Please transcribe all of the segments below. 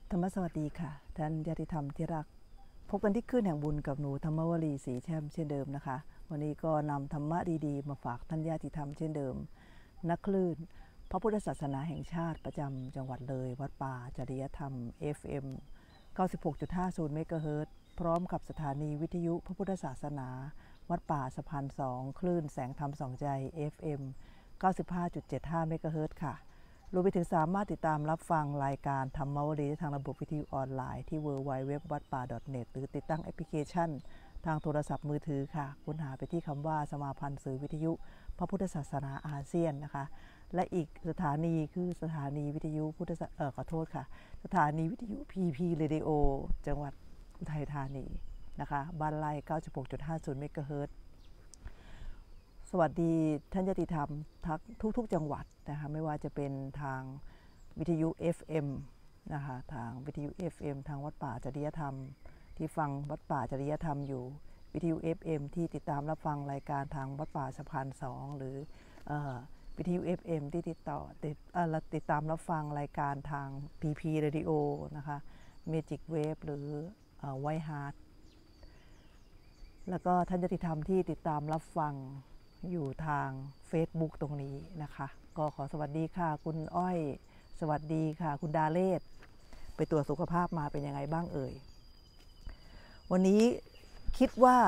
ธรรมสวัสดีค่ะท่านญาติธรรมที่รักพบกันที่คลื่นแห่งบุญกับหนูธรรมวลีศรีแช่มเช่นเดิมนะคะวันนี้ก็นำธรรมะดีๆมาฝากท่านญาติธรรมเช่นเดิมนักคลื่นพระพุทธศาสนาแห่งชาติประจำจังหวัดเลยวัดป่าจริยธรรม FM 96.50 เมกะเฮิรตซ์พร้อมกับสถานีวิทยุพระพุทธศาสนาวัดป่าสะพาน2คลื่นแสงธรรมสองใจ FM 95.75 เมกะเฮิรตซ์ค่ะรวมไปถึงสามารถติดตามรับฟังรายการธรรมวลีทางระบบวิทยุออนไลน์ที่ www.wadpa.net หรือติดตั้งแอปพลิเคชันทางโทรศัพท์มือถือค่ะค้นหาไปที่คำว่าสมาพันธ์สื่อวิทยุพระพุทธศาสนาอาเซียนนะคะและอีกสถานีคือสถานีวิทยุพุทธขอโทษค่ะสถานีวิทยุ PP Radio จังหวัดอุทัยธานีนะคะบ้านไร่ 96.50 เมกะเฮิรตซ์สวัสดีท่านญาติธรรมทุกจังหวัดนะคะไม่ว่าจะเป็นทางวิทยุ FM นะคะทางวิทยุ FM ทางวัดป่าจริยธรรมที่ฟังวัดป่าจริยธรรมอยู่วิทยุ FM ที่ติดตามรับฟังรายการทางวัดป่าสะพาน2หรือวิทยุ FM ที่ติดตามรับฟังรายการทาง PP Radio นะคะ Magic Wave หรือWhite Heart แล้วก็ท่านญาติธรรมที่ติดตามรับฟังอยู่ทาง Facebook ตรงนี้นะคะก็ขอสวัสดีค่ะคุณอ้อยสวัสดีค่ะคุณดาเลศไปตรวจสุขภาพมาเป็นยังไงบ้างเอ่ยวันนี้คิดว่า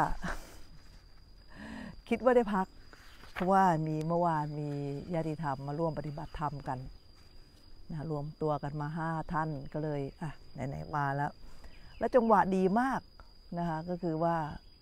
ได้พักเพราะว่าเมื่อวานมีญาติธรรมมาร่วมปฏิบัติธรรมกันนะรวมตัวกันมา5ท่านก็เลยไหนๆมาแล้วจังหวะดีมากนะคะก็คือว่า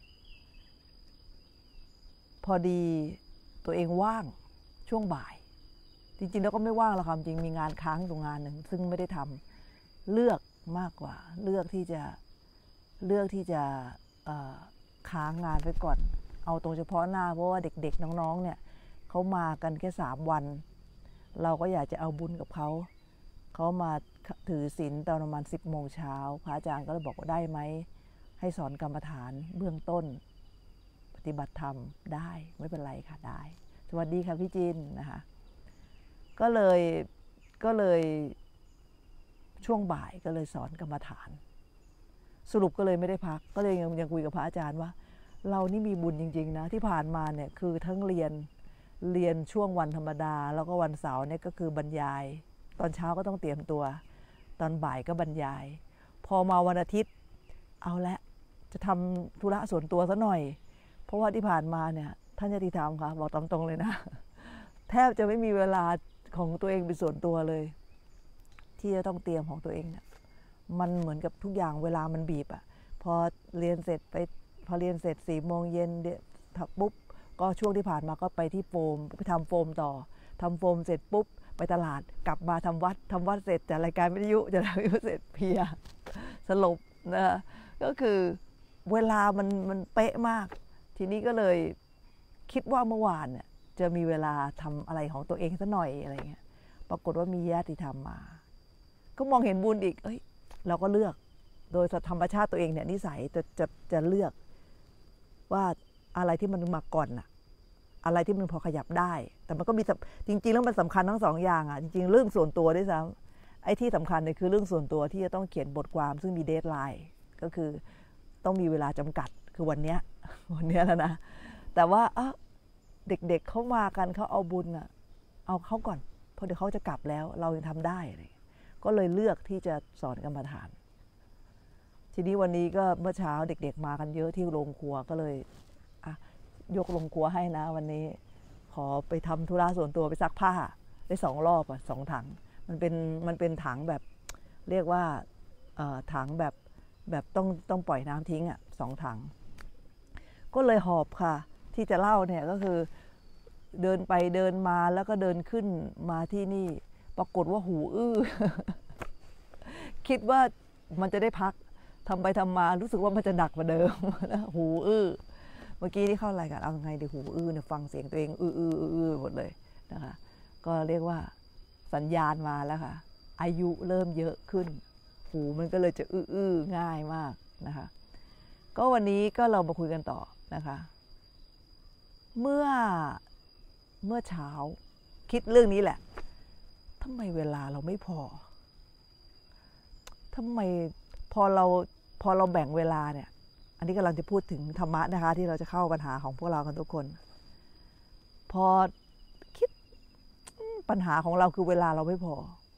พอดีตัวเองว่างช่วงบ่ายจริงๆแล้วก็ไม่ว่างหรอกค่ะจริงมีงานค้างตรงงานหนึ่งซึ่งไม่ได้ทำเลือกมากกว่าเลือกที่จะค้างงานไปก่อนเอาตรงเฉพาะหน้าเพราะว่าเด็กๆน้องๆเนี่ยเขามากันแค่3วันเราก็อยากจะเอาบุญกับเขามาถือศีลตอนประมาณ10 โมงเช้าพระอาจารย์ก็เลยบอกว่าได้ไหมให้สอนกรรมฐานเบื้องต้นปฏิบัติธรรมได้ไม่เป็นไรค่ะได้สวัสดีค่ะพี่จินนะคะก็เลยช่วงบ่ายก็เลยสอนกรรมฐานสรุปก็เลยไม่ได้พักก็เลยยังคุยกับพระอาจารย์ว่าเรานี่มีบุญจริงๆนะที่ผ่านมาเนี่ยคือทั้งเรียนช่วงวันธรรมดาแล้วก็วันเสาร์เนี่ยก็คือบรรยายตอนเช้าก็ต้องเตรียมตัวตอนบ่ายก็บรรยายพอมาวันอาทิตย์เอาละจะทำธุระส่วนตัวซะหน่อยเพราะว่าที่ผ่านมาเนี่ยท่านญาติธรรมค่ะบอกตามตรงเลยนะแทบจะไม่มีเวลาของตัวเองเป็นส่วนตัวเลยที่จะต้องเตรียมของตัวเองเนี่ยมันเหมือนกับทุกอย่างเวลามันบีบพอเรียนเสร็จ4 โมงเย็นปุ๊บก็ช่วงที่ผ่านมาก็ไปที่โฟมไปทำโฟมต่อทำโฟมเสร็จปุ๊บไปตลาดกลับมาทำวัดเสร็จจากรายการวิทยุจะเสร็จเพลียสลบนะก็คือเวลามันเป๊ะมากทีนี้ก็เลยคิดว่าเมื่อวานเนี่ยจะมีเวลาทำอะไรของตัวเองสักหน่อยอะไรเงี้ยปรากฏว่ามีญาติธรรมมาก็มองเห็นบุญอีกเราก็เลือกโดยธรรมชาติตัวเองเนี่ยนิสัยจะเลือกว่าอะไรที่มันมาก่อนอะไรที่มันพอขยับได้แต่มันก็มีจริงๆแล้วมันสำคัญทั้ง2 อย่างจริงๆเรื่องส่วนตัวด้วยซ้ำไอ้ที่สำคัญเนี่ยคือเรื่องส่วนตัวที่จะต้องเขียนบทความซึ่งมีเดดไลน์ก็คือต้องมีเวลาจำกัดคือวันนี้แล้วนะแต่ว่าเด็กๆเขามากันเขาเอาบุญเอาเขาก่อนเพราะเดี๋ยวเขาจะกลับแล้วเรายังทำได้ก็เลยเลือกที่จะสอนกรรมฐานทีนี้วันนี้ก็เมื่อเช้าเด็กๆมากันเยอะที่โรงครัวก็เลยยกโรงครัวให้นะวันนี้ขอไปทำธุระส่วนตัวไปซักผ้าได้2 รอบ2 ถังมันเป็นถังแบบเรียกว่าถังแบบต้องปล่อยน้ำทิ้ง2 ถังก็เลยหอบค่ะที่จะเล่าเนี่ยก็คือเดินไปเดินมาแล้วก็เดินขึ้นมาที่นี่ปรากฏว่าหูอื้อ คิดว่ามันจะได้พักทำไปทำมารู้สึกว่ามันจะหนักกว่าเดิมนะหูอื้อเมื่อกี้ที่เข้ารายการเอาไงดีหูอื้อเนี่ยฟังเสียงตัวเองอื้อหมดเลยนะคะก็เรียกว่าสัญญาณมาแล้วค่ะอายุเริ่มเยอะขึ้นหูมันก็เลยจะอื้อง่ายมากนะคะก็วันนี้ก็เรามาคุยกันต่อนะคะเมื่อเช้าคิดเรื่องนี้แหละทำไมเวลาเราไม่พอททำไมพอเราแบ่งเวลาเนี่ยอันนี้กำลังจะพูดถึงธรรมะนะคะที่เราจะเข้าปัญหาของพวกเรากันทุกคนพอคิดปัญหาของเราคือเวลาเราไม่พอ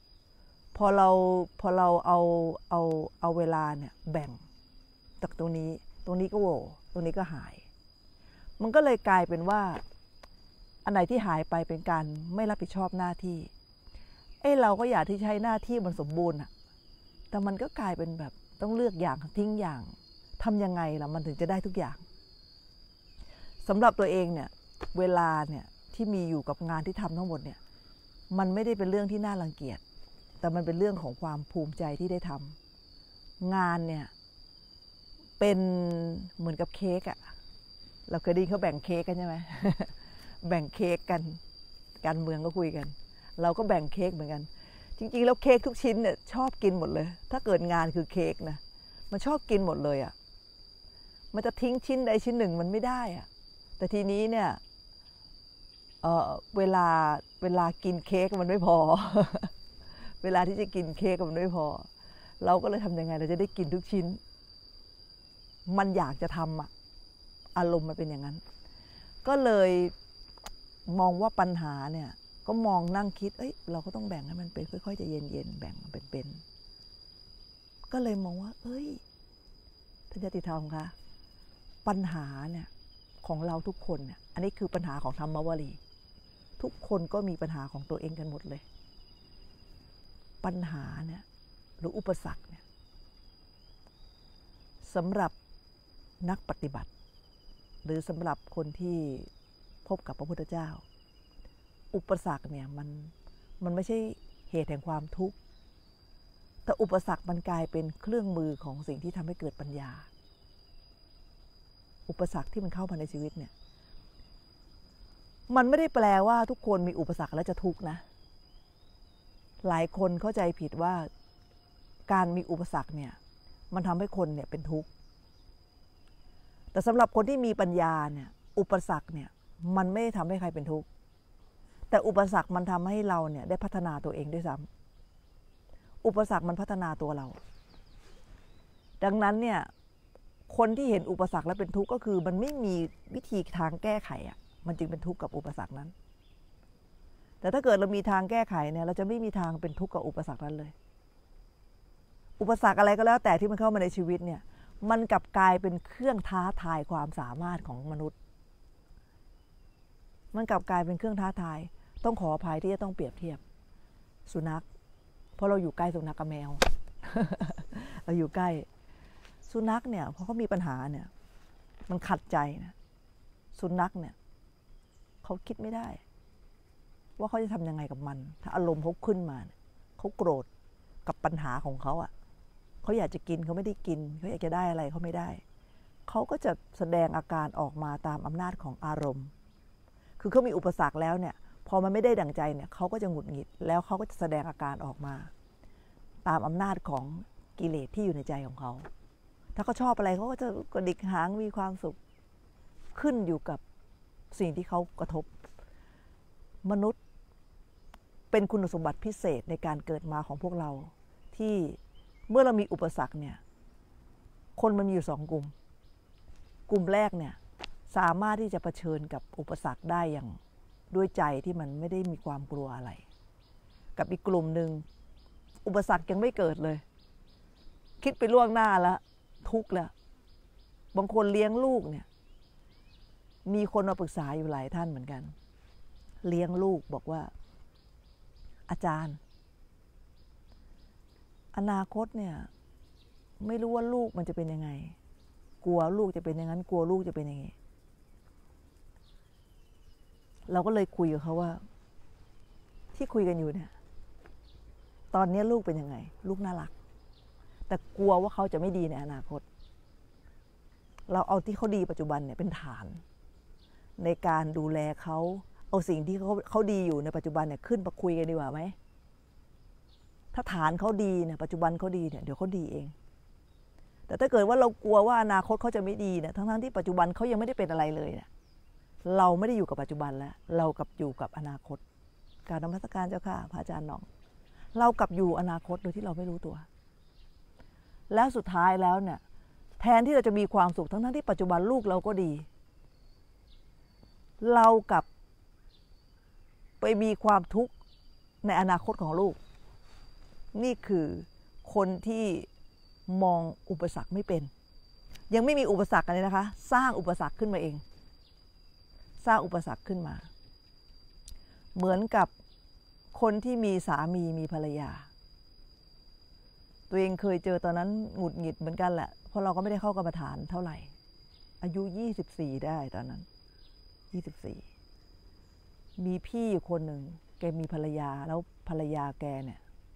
เราเอาเวลาเนี่ยแบ่งจากตรงนี้ก็โหว่ตรงนี้ก็หายมันก็เลยกลายเป็นว่าอันไหนที่หายไปเป็นการไม่รับผิดชอบหน้าที่เราก็อยากที่ใช้หน้าที่มันสมบูรณ์อะแต่มันก็กลายเป็นแบบต้องเลือกอย่างทิ้งอย่างทำยังไงล่ะมันถึงจะได้ทุกอย่างสำหรับตัวเองเนี่ยเวลาเนี่ยที่มีอยู่กับงานที่ทำทั้งหมดเนี่ยมันไม่ได้เป็นเรื่องที่น่ารังเกียจแต่มันเป็นเรื่องของความภูมิใจที่ได้ทำงานเนี่ยเป็นเหมือนกับเค้กอะเราเคยได้ยินเขาแบ่งเค้กกันใช่ไหม แบ่งเค้กกันการเมืองก็คุยกันเราก็แบ่งเค้กเหมือนกันจริงๆแล้วเค้กทุกชิ้นเนี่ยชอบกินหมดเลยถ้าเกิดงานคือเค้กนะมันชอบกินหมดเลยอะมันจะทิ้งชิ้นใดชิ้นหนึ่งมันไม่ได้อะแต่ทีนี้เนี่ยเวลากินเค้กมันไม่พอ เวลาที่จะกินเค้กมันไม่พอเราก็เลยทำยังไงเราจะได้กินทุกชิ้นมันอยากจะทำอะอารมณ์มันเป็นอย่างนั้นก็เลยมองว่าปัญหาเนี่ยก็มองนั่งคิดเราก็ต้องแบ่งให้มันเป็นค่อยๆจะเย็นๆแบ่งมันเป็นก็เลยมองว่าท่านญาติธรรมคะปัญหาเนี่ยของเราทุกคนเนี่ยอันนี้คือปัญหาของธรรมวลีทุกคนก็มีปัญหาของตัวเองกันหมดเลยปัญหาเนี่ยหรืออุปสรรคเนี่ยสำหรับนักปฏิบัติหรือสำหรับคนที่พบกับพระพุทธเจ้าอุปสรรคเนี่ยมันไม่ใช่เหตุแห่งความทุกข์แต่อุปสรรคมันกลายเป็นเครื่องมือของสิ่งที่ทำให้เกิดปัญญาอุปสรรคที่มันเข้ามาในชีวิตเนี่ยมันไม่ได้แปลว่าทุกคนมีอุปสรรคแล้วจะทุกข์นะหลายคนเข้าใจผิดว่าการมีอุปสรรคเนี่ยมันทำให้คนเนี่ยเป็นทุกข์แต่สำหรับคนที่มีปัญญาเนี่ยอุปสรรคเนี่ยมันไม่ได้ทำให้ใครเป็นทุกข์แต่อุปสรรคมันทำให้เราเนี่ยได้พัฒนาตัวเองด้วยซ้ำอุปสรรคมันพัฒนาตัวเราดังนั้นเนี่ยคนที่เห็นอุปสรรคแล้วเป็นทุกข์ก็คือมันไม่มีวิธีทางแก้ไขอ่ะมันจึงเป็นทุกข์กับอุปสรรคนั้นแต่ถ้าเกิดเรามีทางแก้ไขเนี่ยเราจะไม่มีทางเป็นทุกข์กับอุปสรรคนั้นเลยอุปสรรคอะไรก็แล้วแต่ที่มันเข้ามาในชีวิตเนี่ยมันกลับกลายเป็นเครื่องท้าทายความสามารถของมนุษย์มันกลับกลายเป็นเครื่องท้าทายต้องขออภัยที่จะต้องเปรียบเทียบสุนัขเพราะเราอยู่ใกล้สุนัขกับแมว เราอยู่ใกล้สุนัขเนี่ยพอเขามีปัญหาเนี่ยมันขัดใจนะสุนัขเนี่ยเขาคิดไม่ได้ว่าเขาจะทำยังไงกับมันถ้าอารมณ์เขาขึ้นมาเขาโกรธกับปัญหาของเขาอ่ะเขาอยากจะกินเขาไม่ได้กินเขาอยากจะได้อะไรเขาไม่ได้เขาก็จะแสดงอาการออกมาตามอำนาจของอารมณ์คือเขามีอุปสรรคแล้วเนี่ยพอมันไม่ได้ดั่งใจเนี่ยเขาก็จะหงุดหงิดแล้วเขาก็จะแสดงอาการออกมาตามอำนาจของกิเลสที่อยู่ในใจของเขาถ้าเขาชอบอะไรเขาก็จะกระดิกหางมีความสุขขึ้นอยู่กับสิ่งที่เขากระทบมนุษย์เป็นคุณสมบัติพิเศษในการเกิดมาของพวกเราที่เมื่อเรามีอุปสรรคเนี่ยคนมันมีอยู่2 กลุ่มกลุ่มแรกเนี่ยสามารถที่จะเผชิญกับอุปสรรคได้อย่างด้วยใจที่มันไม่ได้มีความกลัวอะไรกับอีกกลุ่มหนึ่งอุปสรรคยังไม่เกิดเลยคิดไปล่วงหน้าแล้วทุกข์แล้วบางคนเลี้ยงลูกเนี่ยมีคนมาปรึกษาอยู่หลายท่านเหมือนกันเลี้ยงลูกบอกว่าอาจารย์อนาคตเนี่ยไม่รู้ว่าลูกมันจะเป็นยังไงกลัวลูกจะเป็นอย่างนั้นกลัวลูกจะเป็นยังไงเราก็เลยคุยกับเขาว่าที่คุยกันอยู่เนี่ยตอนนี้ลูกเป็นยังไงลูกน่ารักแต่กลัวว่าเขาจะไม่ดีในอนาคตเราเอาที่เขาดีปัจจุบันเนี่ยเป็นฐานในการดูแลเขาเอาสิ่งที่เขาดีอยู่ในปัจจุบันเนี่ยขึ้นมาคุยกันดีกว่าไหมถ้าฐานเขาดีเนี่ยปัจจุบันเขาดีเนี่ยเดี๋ยวเขาดีเองแต่ถ้าเกิดว่าเรากลัวว่าอนาคตเขาจะไม่ดีเนี่ยทั้งที่ปัจจุบันเขายังไม่ได้เป็นอะไรเลยเนี่ยเราไม่ได้อยู่กับปัจจุบันแล้วเรากลับอยู่กับอนาคตการนมัสการเจ้าค่ะพระอาจารย์น้องเรากลับอยู่อนาคตโดยที่เราไม่รู้ตัวแล้วสุดท้ายแล้วเนี่ยแทนที่เราจะมีความสุขทั้งที่ปัจจุบันลูกเราก็ดี เรากลับไปมีความทุกข์ในอนาคตของลูกนี่คือคนที่มองอุปสรรคไม่เป็นยังไม่มีอุปสรรคกันเลยนะคะสร้างอุปสรรคขึ้นมาเองสร้างอุปสรรคขึ้นมาเหมือนกับคนที่มีสามีมีภรรยาตัวเองเคยเจอตอนนั้นหงุดหงิดเหมือนกันแหละเพราะเราก็ไม่ได้เข้ากรรมฐานเท่าไหร่อายุ24ได้ตอนนั้น24มีพี่คนหนึ่งแกมีภรรยาแล้วภรรยาแกเนี่ย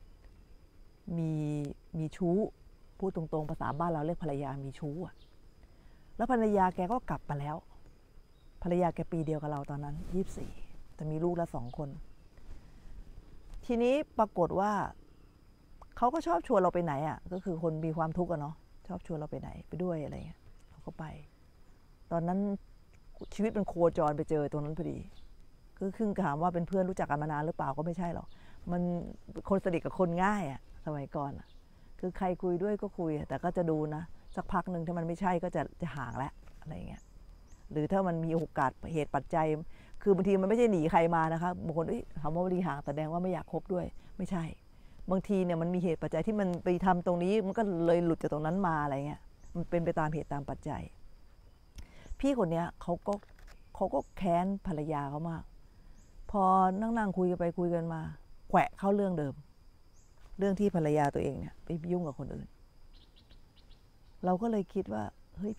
มีชู้พูดตรงๆภาษาบ้านเราเรียกภรรยามีชู้อะแล้วภรรยาแกก็กลับมาแล้วภรรยาแกปีเดียวกับเราตอนนั้น24แต่มีลูกละ2 คนทีนี้ปรากฏว่าเขาก็ชอบชวนเราไปไหนอ่ะก็คือคนมีความทุกข์อะเนาะชอบชวนเราไปไหนไปด้วยอะไรเงี้ยเราก็ไปตอนนั้นชีวิตมันโคจรไปเจอตรงนั้นพอดีก็ครึ่งถามว่าเป็นเพื่อนรู้จักกันมานานหรือเปล่าก็ไม่ใช่หรอกมันคนสนิทกับคนง่ายอ่ะสมัยก่อนอ่ะคือใครคุยด้วยก็คุยแต่ก็จะดูนะสักพักหนึ่งถ้ามันไม่ใช่ก็จะห่างแล้วอะไรเงี้ยหรือถ้ามันมีโอกาสเหตุปัจจัยคือบางทีมันไม่ใช่หนีใครมานะคะบางคนคำว่าบริห่างแสดงว่าไม่อยากคบด้วยไม่ใช่บางทีเนี่ยมันมีเหตุปัจจัยที่มันไปทำตรงนี้มันก็เลยหลุดจากตรงนั้นมาอะไรเงี้ยมันเป็นไปตามเหตุตามปัจจัยพี่คนเนี้ยเขาก็แค้นภรรยาเขามากพอนั่งคุยกันไปคุยกันมาแขวะเข้าเรื่องเดิมเรื่องที่ภรรยาตัวเองเนี่ยไปยุ่งกับคนอื่นเราก็เลยคิดว่าเฮ้ย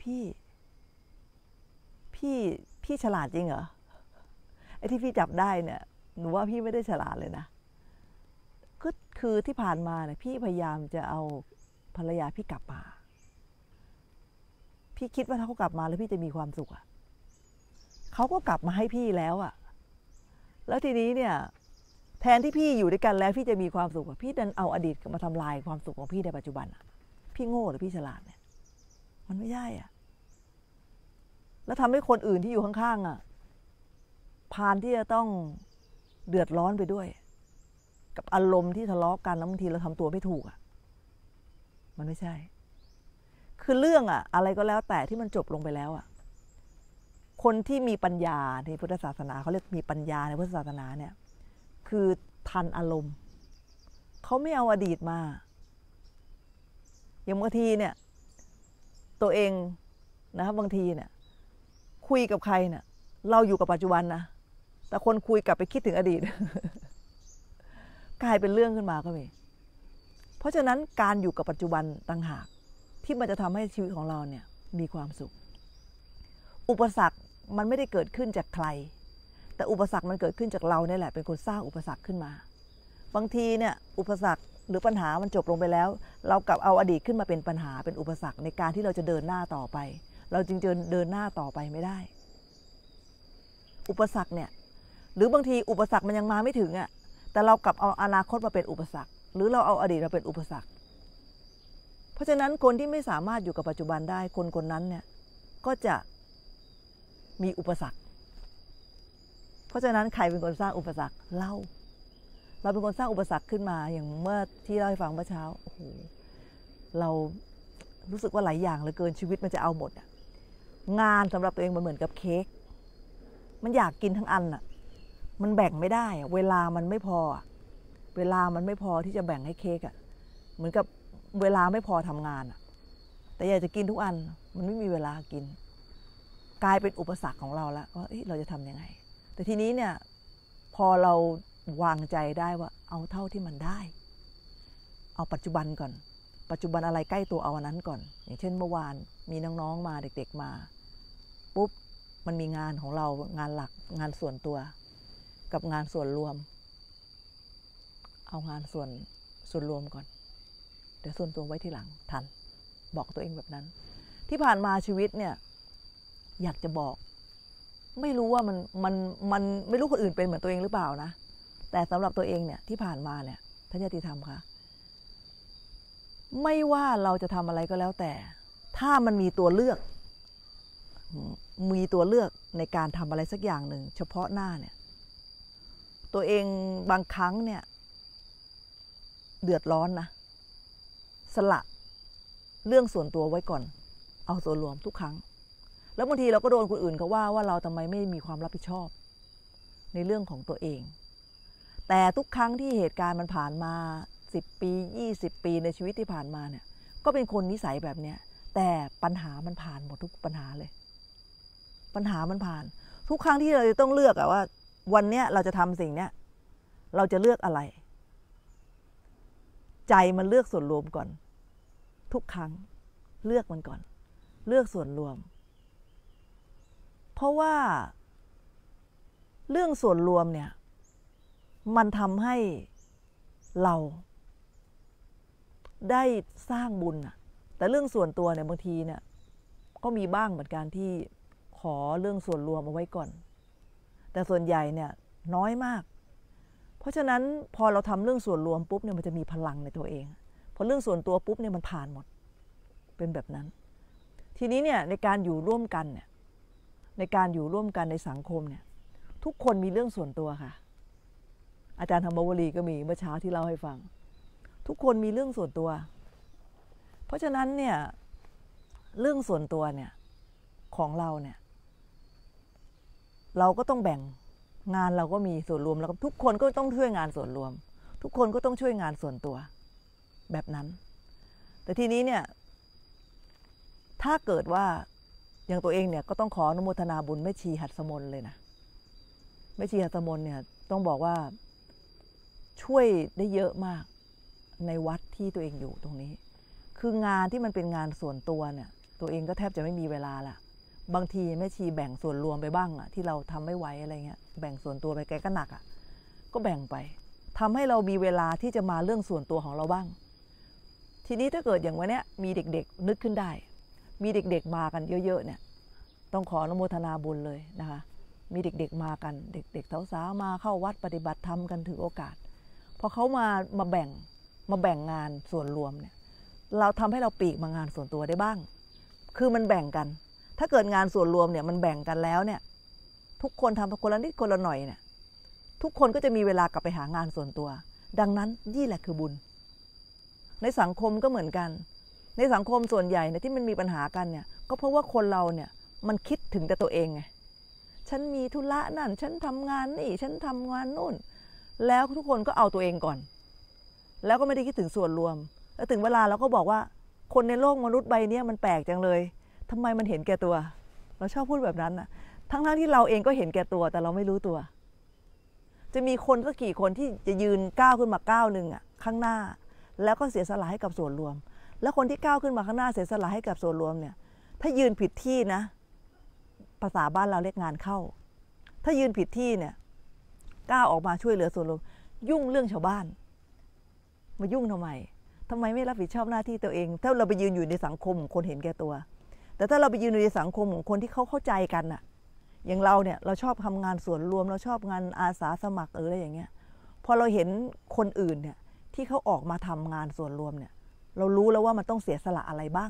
พี่ฉลาดจริงเหรอไอ้ที่พี่จับได้เนี่ยหนูว่าพี่ไม่ได้ฉลาดเลยนะก็คือที่ผ่านมาเนี่ยพี่พยายามจะเอาภรรยาพี่กลับมาพี่คิดว่าถ้าเขากลับมาแล้วพี่จะมีความสุขอ่ะเขาก็กลับมาให้พี่แล้วอ่ะแล้วทีนี้เนี่ยแทนที่พี่อยู่ด้วยกันแล้วพี่จะมีความสุขพี่ดันเอาอดีตมาทำลายความสุขของพี่ในปัจจุบันพี่โง่หรือพี่ฉลาดเนี่ยมันไม่ใช่อ่ะแล้วทำให้คนอื่นที่อยู่ข้างๆอ่ะพานที่จะต้องเดือดร้อนไปด้วยกับอารมณ์ที่ทะเลาะกันแล้วบางทีเราทำตัวไม่ถูกอ่ะมันไม่ใช่คือเรื่องอ่ะอะไรก็แล้วแต่ที่มันจบลงไปแล้วอ่ะคนที่มีปัญญาในพุทธศาสนาเขาเรียกมีปัญญาในพุทธศาสนาเนี่ยคือทันอารมณ์เขาไม่เอาอดีตมาอย่างบางทีเนี่ยตัวเองนะครับบางทีเนี่ยคุยกับใครเนี่ยเราอยู่กับปัจจุบันนะแต่คนคุยกลับไปคิดถึงอดีต กลายเป็นเรื่องขึ้นมาก็มีเพราะฉะนั้นการอยู่กับปัจจุบันต่างหากที่มันจะทำให้ชีวิตของเราเนี่ยมีความสุขอุปสรรคมันไม่ได้เกิดขึ้นจากใครแต่อุปสรรคมันเกิดขึ้นจากเราเนี่ยแหละเป็นคนสร้างอุปสรรคขึ้นมาบางทีเนี่ยอุปสรรคหรือปัญหามันจบลงไปแล้วเรากลับเอาอดีตขึ้นมาเป็นปัญหาเป็นอุปสรรคในการที่เราจะเดินหน้าต่อไปเราจึงจะเดินหน้าต่อไปไม่ได้อุปสรรคเนี่ยหรือบางทีอุปสรรคมันยังมาไม่ถึงอ่ะแต่เรากลับเอาอนาคตมาเป็นอุปสรรคหรือเราเอาอดีตมาเป็นอุปสรรคเพราะฉะนั้นคนที่ไม่สามารถอยู่กับปัจจุบันได้คนนั้นเนี่ยก็จะมีอุปสรรคเพราะฉะนั้นใครเป็นคนสร้างอุปสรรคเราเป็นคนสร้างอุปสรรคขึ้นมาอย่างเมื่อที่เล่าให้ฟังเมื่อเช้าโอ้โหเรารู้สึกว่าหลายอย่างเหลือเกินชีวิตมันจะเอาหมดอะงานสำหรับตัวเองมันเหมือนกับเค้กมันอยากกินทั้งอันอะมันแบ่งไม่ได้เวลามันไม่พอเวลามันไม่พอที่จะแบ่งให้เค้กอะเหมือนกับเวลาไม่พอทำงานอะแต่อยากจะกินทุกอันมันไม่มีเวลากินกลายเป็นอุปสรรคของเราแล้วว่าเราจะทำยังไงแต่ทีนี้เนี่ยพอเราวางใจได้ว่าเอาเท่าที่มันได้เอาปัจจุบันก่อนปัจจุบันอะไรใกล้ตัวเอาอันนั้นก่อนอย่างเช่นเมื่อวานมีน้องๆมาเด็กๆมาปุ๊บมันมีงานของเรางานหลักงานส่วนตัวกับงานส่วนรวมเอางานส่วนรวมก่อนเดี๋ยวส่วนตัวไว้ทีหลังทันบอกตัวเองแบบนั้นที่ผ่านมาชีวิตเนี่ยอยากจะบอกไม่รู้ว่ามันไม่รู้คนอื่นเป็นเหมือนตัวเองหรือเปล่านะแต่สำหรับตัวเองเนี่ยที่ผ่านมาเนี่ยท่านญาติธรรมคะไม่ว่าเราจะทำอะไรก็แล้วแต่ถ้ามันมีตัวเลือกในการทำอะไรสักอย่างหนึ่งเฉพาะหน้าเนี่ยตัวเองบางครั้งเนี่ยเดือดร้อนนะสละเรื่องส่วนตัวไว้ก่อนเอาส่วนรวมทุกครั้งแล้วบางทีเราก็โดนคนอื่นเขาว่าเราทำไมไม่มีความรับผิดชอบในเรื่องของตัวเองแต่ทุกครั้งที่เหตุการณ์มันผ่านมา10 ปี20 ปีในชีวิตที่ผ่านมาเนี่ยก็เป็นคนนิสัยแบบเนี้ยแต่ปัญหามันผ่านหมดทุกปัญหาเลยปัญหามันผ่านทุกครั้งที่เราจะต้องเลือกว่าวันเนี้ยเราจะทำสิ่งเนี้ยเราจะเลือกอะไรใจมันเลือกส่วนรวมก่อนทุกครั้งเลือกมันก่อนเลือกส่วนรวมเพราะว่าเรื่องส่วนรวมเนี่ยมันทำให้เราได้สร้างบุญแต่เรื่องส่วนตัวเนี่ยบางทีเนี่ยก็มีบ้างเหมือนกันที่ขอเรื่องส่วนรวมเอาไว้ก่อนแต่ส่วนใหญ่เนี่ยน้อยมากเพราะฉะนั้นพอเราทำเรื่องส่วนรวมปุ๊บเนี่ยมันจะมีพลังในตัวเองพอเรื่องส่วนตัวปุ๊บเนี่ยมันผ่านหมดเป็นแบบนั้นทีนี้เนี่ยในการอยู่ร่วมกันเนี่ยในการอยู่ร่วมกันในสังคมเนี่ยทุกคนมีเรื่องส่วนตัวค่ะอาจารย์ธรรมวลีก็มีเมื่อเช้าที่เล่าให้ฟังทุกคนมีเรื่องส่วนตัวเพราะฉะนั้นเนี่ยเรื่องส่วนตัวเนี่ยของเราเนี่ยเราก็ต้องแบ่งงานเราก็มีส่วนรวมแล้วก็ทุกคนก็ต้องช่วยงานส่วนรวมทุกคนก็ต้องช่วยงานส่วนตัวแบบนั้นแต่ทีนี้เนี่ยถ้าเกิดว่าอย่างตัวเองเนี่ยก็ต้องขออนุโมทนาบุญแม่ชีหัตถมนเลยนะแม่ชีหัตถมนเนี่ยต้องบอกว่าช่วยได้เยอะมากในวัดที่ตัวเองอยู่ตรงนี้คืองานที่มันเป็นงานส่วนตัวเนี่ยตัวเองก็แทบจะไม่มีเวลาละบางทีแม่ชีแบ่งส่วนรวมไปบ้างที่เราทำไม่ไหวอะไรเงี้ยแบ่งส่วนตัวไปแกก็หนักก็แบ่งไปทำให้เรามีเวลาที่จะมาเรื่องส่วนตัวของเราบ้างทีนี้ถ้าเกิดอย่างวันนี้มีเด็กๆนึกขึ้นได้มีเด็กๆมากันเยอะๆเนี่ยต้องขออนุโมทนาบุญเลยนะคะมีเด็กๆมากันเด็กๆสาวๆมาเข้าวัดปฏิบัติธรรมกันถือโอกาสพอเขามาแบ่งงานส่วนรวมเนี่ยเราทำให้เราปีกมางานส่วนตัวได้บ้างคือมันแบ่งกันถ้าเกิดงานส่วนรวมเนี่ยมันแบ่งกันแล้วเนี่ยทุกคนทำคนละนิดคนละหน่อยเนี่ยทุกคนก็จะมีเวลากลับไปหางานส่วนตัวดังนั้นนี่แหละคือบุญในสังคมก็เหมือนกันในสังคมส่วนใหญ่เนี่ยที่มันมีปัญหากันเนี่ยก็เพราะว่าคนเราเนี่ยมันคิดถึงแต่ตัวเองไงฉันมีธุระนั่นฉันทำงานนี่ฉันทำงานนู่นแล้วทุกคนก็เอาตัวเองก่อนแล้วก็ไม่ได้คิดถึงส่วนรวมแล้วถึงเวลาเราก็บอกว่าคนในโลกมนุษย์ใบนี้มันแปลกจังเลยทำไมมันเห็นแก่ตัวเราชอบพูดแบบนั้นนะทั้งที่เราเองก็เห็นแก่ตัวแต่เราไม่รู้ตัวจะมีคนสักกี่คนที่จะยืนก้าวขึ้นมาก้าวหนึ่งข้างหน้าแล้วก็เสียสละให้กับส่วนรวมแล้วคนที่ก้าวขึ้นมาข้างหน้าเสียสละให้กับส่วนรวมเนี่ยถ้ายืนผิดที่นะภาษาบ้านเราเรียกงานเข้าถ้ายืนผิดที่เนี่ยก้าวออกมาช่วยเหลือส่วนรวมยุ่งเรื่องชาวบ้านมายุ่งทำไมไม่รับผิดชอบหน้าที่ตัวเองถ้าเราไปยืนอยู่ในสังคมของคนเห็นแก่ตัวแต่ถ้าเราไปยืนอยู่ในสังคมของคนที่เขาเข้าใจกันน่ะอย่างเราเนี่ยเราชอบทำงานส่วนรวมเราชอบงานอาสาสมัครอะไรอย่างเงี้ยพอเราเห็นคนอื่นเนี่ยที่เขาออกมาทำงานส่วนรวมเนี่ยเรารู้แล้วว่ามันต้องเสียสละอะไรบ้าง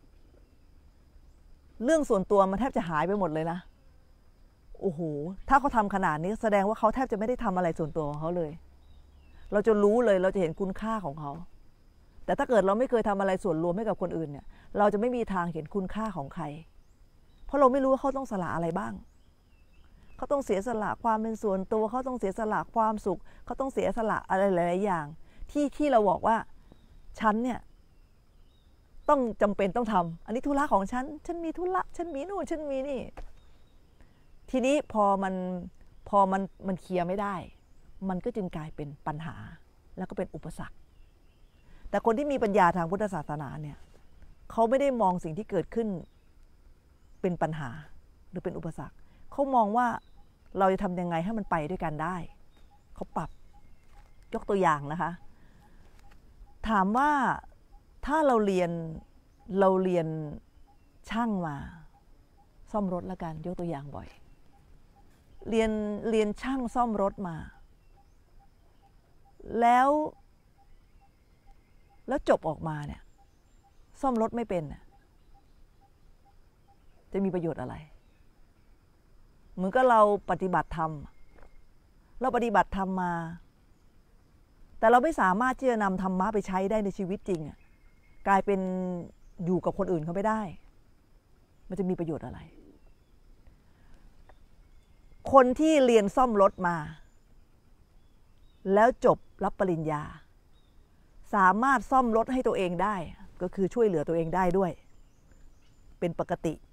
เรื่องส่วนตัวมันแทบจะหายไปหมดเลยนะโอ้โหถ้าเขาทำขนาดนี้แสดงว่าเขาแทบจะไม่ได้ทำอะไรส่วนตัวของเขาเลยเราจะรู้เลยเราจะเห็นคุณค่าของเขาแต่ถ้าเกิดเราไม่เคยทำอะไรส่วนรวมให้กับคนอื่นเนี่ยเราจะไม่มีทางเห็นคุณค่าของใครเพราะเราไม่รู้ว่าเขาต้องสละอะไรบ้างเขาต้องเสียสละความเป็นส่วนตัวเขาต้องเสียสละความสุขเขาต้องเสียสละอะไรหลายๆอย่างที่เราบอกว่าฉันเนี่ยต้องจำเป็นต้องทำอันนี้ธุระของฉันมีธุระฉันมีนู่นฉันมีนี่ทีนี้พอมันเคลียร์ไม่ได้มันก็จึงกลายเป็นปัญหาแล้วก็เป็นอุปสรรคแต่คนที่มีปัญญาทางพุทธศาสนาเนี่ยเขาไม่ได้มองสิ่งที่เกิดขึ้นเป็นปัญหาหรือเป็นอุปสรรคเขามองว่าเราจะทำยังไงให้มันไปด้วยกันได้เขาปรับยกตัวอย่างนะคะถามว่าถ้าเราเรียนช่างมาซ่อมรถแล้วกันยกตัวอย่างบ่อยเรียนช่างซ่อมรถมาแล้วจบออกมาเนี่ยซ่อมรถไม่เป็นจะมีประโยชน์อะไรเหมือนกับเราปฏิบัติธรรมมาแต่เราไม่สามารถที่จะนำธรรมะไปใช้ได้ในชีวิตจริงกลายเป็นอยู่กับคนอื่นเขาไม่ได้มันจะมีประโยชน์อะไรคนที่เรียนซ่อมรถมาแล้วจบรับปริญญาสามารถซ่อมรถให้ตัวเองได้ก็คือช่วยเหลือตัวเองได้ด้วยเป็นปกติ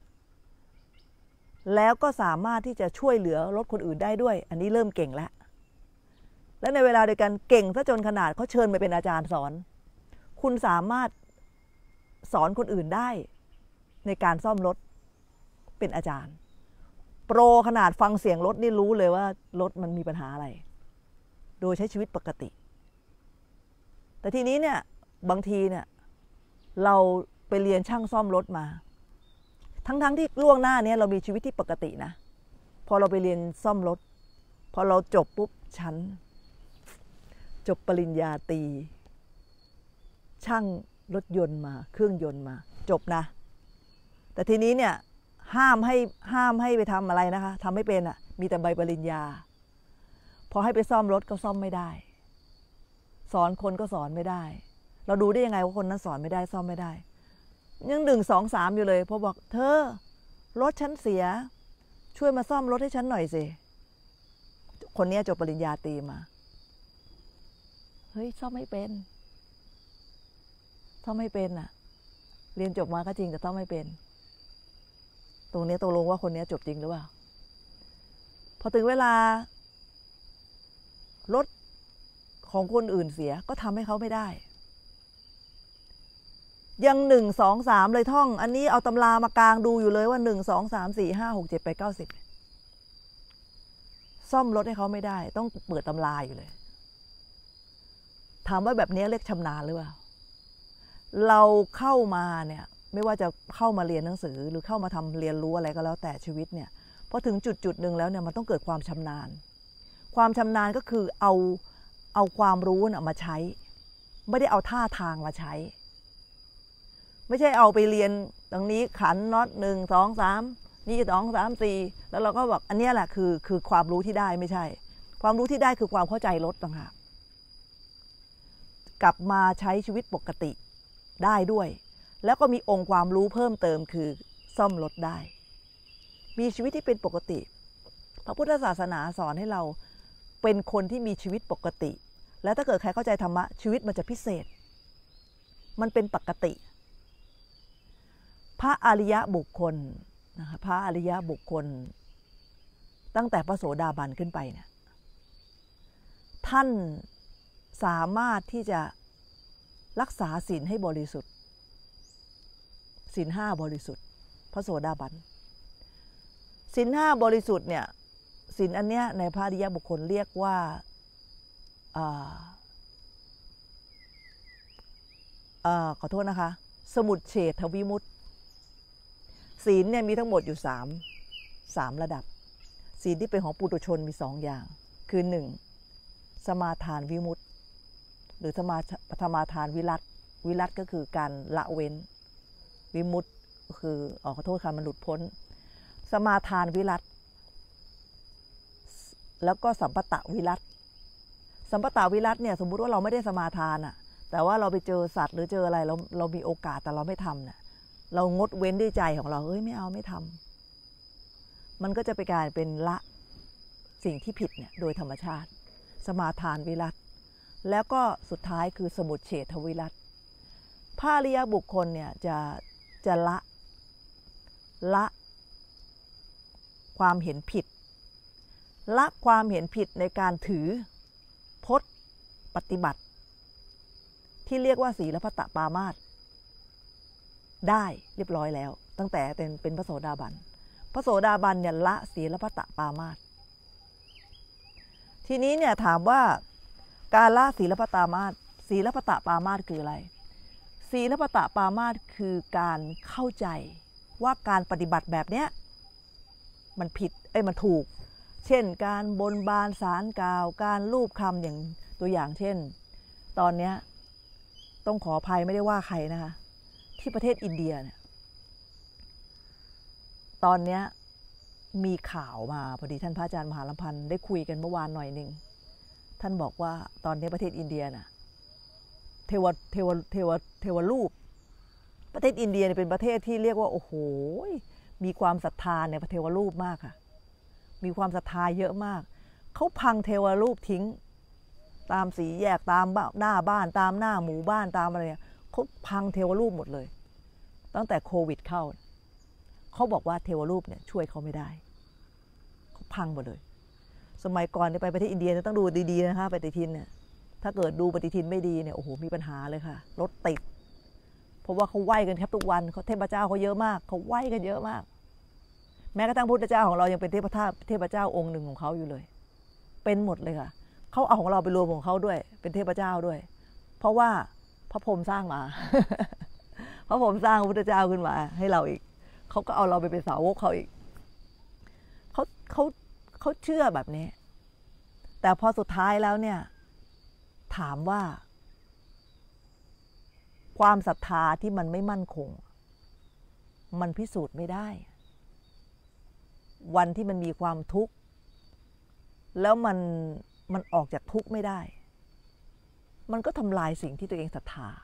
แล้วก็สามารถที่จะช่วยเหลือรถคนอื่นได้ด้วยอันนี้เริ่มเก่งแล้วและในเวลาเดียวกันเก่งซะจนขนาดเขาเชิญไปเป็นอาจารย์สอนคุณสามารถสอนคนอื่นได้ในการซ่อมรถเป็นอาจารย์โปรขนาดฟังเสียงรถนี่รู้เลยว่ารถมันมีปัญหาอะไรโดยใช้ชีวิตปกติแต่ทีนี้เนี่ยบางทีเนี่ยเราไปเรียนช่างซ่อมรถมาทั้งที่ล่วงหน้านี้เรามีชีวิตที่ปกตินะพอเราไปเรียนซ่อมรถพอเราจบปุ๊บชั้นจบปริญญาตรีช่างรถยนต์มาเครื่องยนต์มาจบนะแต่ทีนี้เนี่ยห้ามให้ไปทำอะไรนะคะทำไม่เป็นอ่ะมีแต่ใบปริญญาพอให้ไปซ่อมรถก็ซ่อมไม่ได้สอนคนก็สอนไม่ได้เราดูได้ยังไงว่าคนนั้นสอนไม่ได้ซ่อมไม่ได้ยัง1 2 3อยู่เลยพอบอกเธอรถฉันเสียช่วยมาซ่อมรถให้ฉันหน่อยสิคนนี้จบปริญญาตรีมาเฮ้ยซ่อมไม่เป็นอ่ะเรียนจบมาก็จริงแต่ซ่อมไม่เป็นตรงนี้ตกลงว่าคนนี้จบจริงหรือเปล่าพอถึงเวลารถของคนอื่นเสียก็ทำให้เขาไม่ได้ยัง1 2 3เลยท่องอันนี้เอาตำรามากางดูอยู่เลยว่า1 2 3 4 5 6 7 8 9 10ซ่อมรถให้เขาไม่ได้ต้องเปิดตำราอยู่เลยถามว่าแบบนี้เรียกชำนาญหรือเปล่าเราเข้ามาเนี่ยไม่ว่าจะเข้ามาเรียนหนังสือหรือเข้ามาทำเรียนรู้อะไรก็แล้วแต่ชีวิตเนี่ยพอถึงจุดหนึ่งแล้วเนี่ยมันต้องเกิดความชำนาญก็คือเอาความรู้มาใช้ไม่ได้เอาท่าทางมาใช้ไม่ใช่เอาไปเรียนตรงนี้ขันน็อต1 2 3นี่2 3 4แล้วเราก็บอกอันนี้แหละคือความรู้ที่ได้ไม่ใช่ความรู้ที่ได้คือความเข้าใจรถต่างหากกลับมาใช้ชีวิตปกติได้ด้วยแล้วก็มีองค์ความรู้เพิ่มเติมคือซ่อมรถได้มีชีวิตที่เป็นปกติพระพุทธศาสนาสอนให้เราเป็นคนที่มีชีวิตปกติและถ้าเกิดใครเข้าใจธรรมะชีวิตมันจะพิเศษมันเป็นปกติพระอริยบุคคลนะคะพระอริยบุคคลตั้งแต่พระโสดาบันขึ้นไปเนี่ยท่านสามารถที่จะรักษาศีลให้บริสุทธิ์ศีล5บริสุทธิ์พระโสดาบันศีล5บริสุทธิ์เนี่ยศีลอันเนี้ยในพระอริยบุคคลเรียกว่าขอโทษนะคะสมุจเฉทวิมุตติศีลเนี่ยมีทั้งหมดอยู่3ระดับศีลที่เป็นของปุถุชนมี2อย่างคือ1สมาทานวิมุตติหรือสมาทานวิรัติก็คือการละเว้นวิมุตติคือขอโทษค่ะมันหลุดพ้นสมาทานวิรัติแล้วก็สัมปตะวิรัติสัมปตะวิรัติเนี่ยสมมุติว่าเราไม่ได้สมาทานอ่ะแต่ว่าเราไปเจอสัตว์หรือเจออะไรเรามีโอกาสแต่เราไม่ทำเนี่ยเรางดเว้นด้วยใจของเราไม่เอาไม่ทำมันก็จะไปกลายเป็นละสิ่งที่ผิดเนี่ยโดยธรรมชาติสมาทานวิรัติแล้วก็สุดท้ายคือสมุจเฉทวิรัติพระอริยบุคคลเนี่ยจะละความเห็นผิดละความเห็นผิดในการถือพจน์ปฏิบัติที่เรียกว่าศีลพัตตปามาสได้เรียบร้อยแล้วตั้งแต่เป็นพระโสดาบันเนี่ยละศีลพัตตปามาสทีนี้เนี่ยถามว่าการละศีลพัตตปามาสคืออะไรศีลพัตตปามาสคือการเข้าใจว่าการปฏิบัติแบบเนี้ยมันผิดมันถูกเช่นการบนบานสารกล่าวการลูบคำอย่างตัวอย่างเช่นตอนนี้ต้องขออภัยไม่ได้ว่าใครนะคะที่ประเทศอินเดียเนี่ยตอนนี้มีข่าวมาพอดีท่านพระอาจารย์มหาลัมพันธ์ได้คุยกันเมื่อวานหน่อยหนึ่งท่านบอกว่าตอนนี้ประเทศอินเดียน่ะเทวรูปประเทศอินเดียเป็นประเทศที่เรียกว่าโอ้โหมีความศรัทธาในพระเทวรูปมากค่ะมีความศรัทธาเยอะมากเขาพังเทวรูปทิ้งตามสีแยกตามหน้าบ้านตามหน้าหมู่บ้านตามอะไรเขาพังเทวรูปหมดเลยตั้งแต่โควิดเข้าเขาบอกว่าเทวรูปเนี่ยช่วยเขาไม่ได้เขาพังหมดเลยสมัยก่อนไปประเทศอินเดียต้องดูดีๆนะคะปฏิทินเนี่ยถ้าเกิดดูปฏิทินไม่ดีเนี่ยโอ้โหมีปัญหาเลยค่ะรถติดเพราะว่าเขาไหว้กันแทบทุกวันเขาเทพเจ้าเขาเยอะมากเขาไหว้กันเยอะมากแม้กระทั่งพุทธเจ้าของเรายังเป็นเทพเจ้าองค์หนึ่งของเขาอยู่เลยเป็นหมดเลยค่ะเขาเอาของเราไปรวมของเขาด้วยเป็นเทพเจ้าด้วยเพราะว่าพระพรหมสร้างมา พระพรหมสร้างพุทธเจ้าขึ้นมาให้เราอีกเขาก็เอาเราไปเป็นสาวกเขาอีกเขาเชื่อแบบนี้แต่พอสุดท้ายแล้วเนี่ยถามว่าความศรัทธาที่มันไม่มั่นคงมันพิสูจน์ไม่ได้วันที่มันมีความทุกข์แล้วมันออกจากทุกข์ไม่ได้มันก็ทำลายสิ่งที่ตัวเองศรัทธา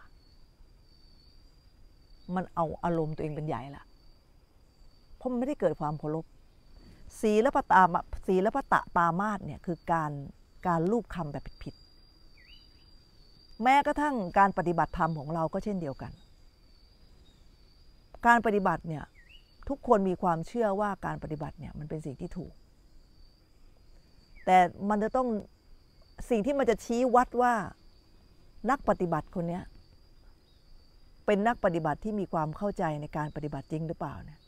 มันเอาอารมณ์ตัวเองเป็นใหญ่ละเพราะมันไม่ได้เกิดความเคารพศีลปตะปามาสเนี่ยคือการลูบคำแบบผิดแม้กระทั่งการปฏิบัติธรรมของเราก็เช่นเดียวกันการปฏิบัติเนี่ยทุกคนมีความเชื่อว่าการปฏิบัติเนี่ยมันเป็นสิ่งที่ถูกแต่มันจะต้องสิ่งที่มันจะชี้วัดว่านักปฏิบัติคนนี้เป็นนักปฏิบัติที่มีความเข้าใจในการปฏิบัติจริงหรือเปล่าเนี่ย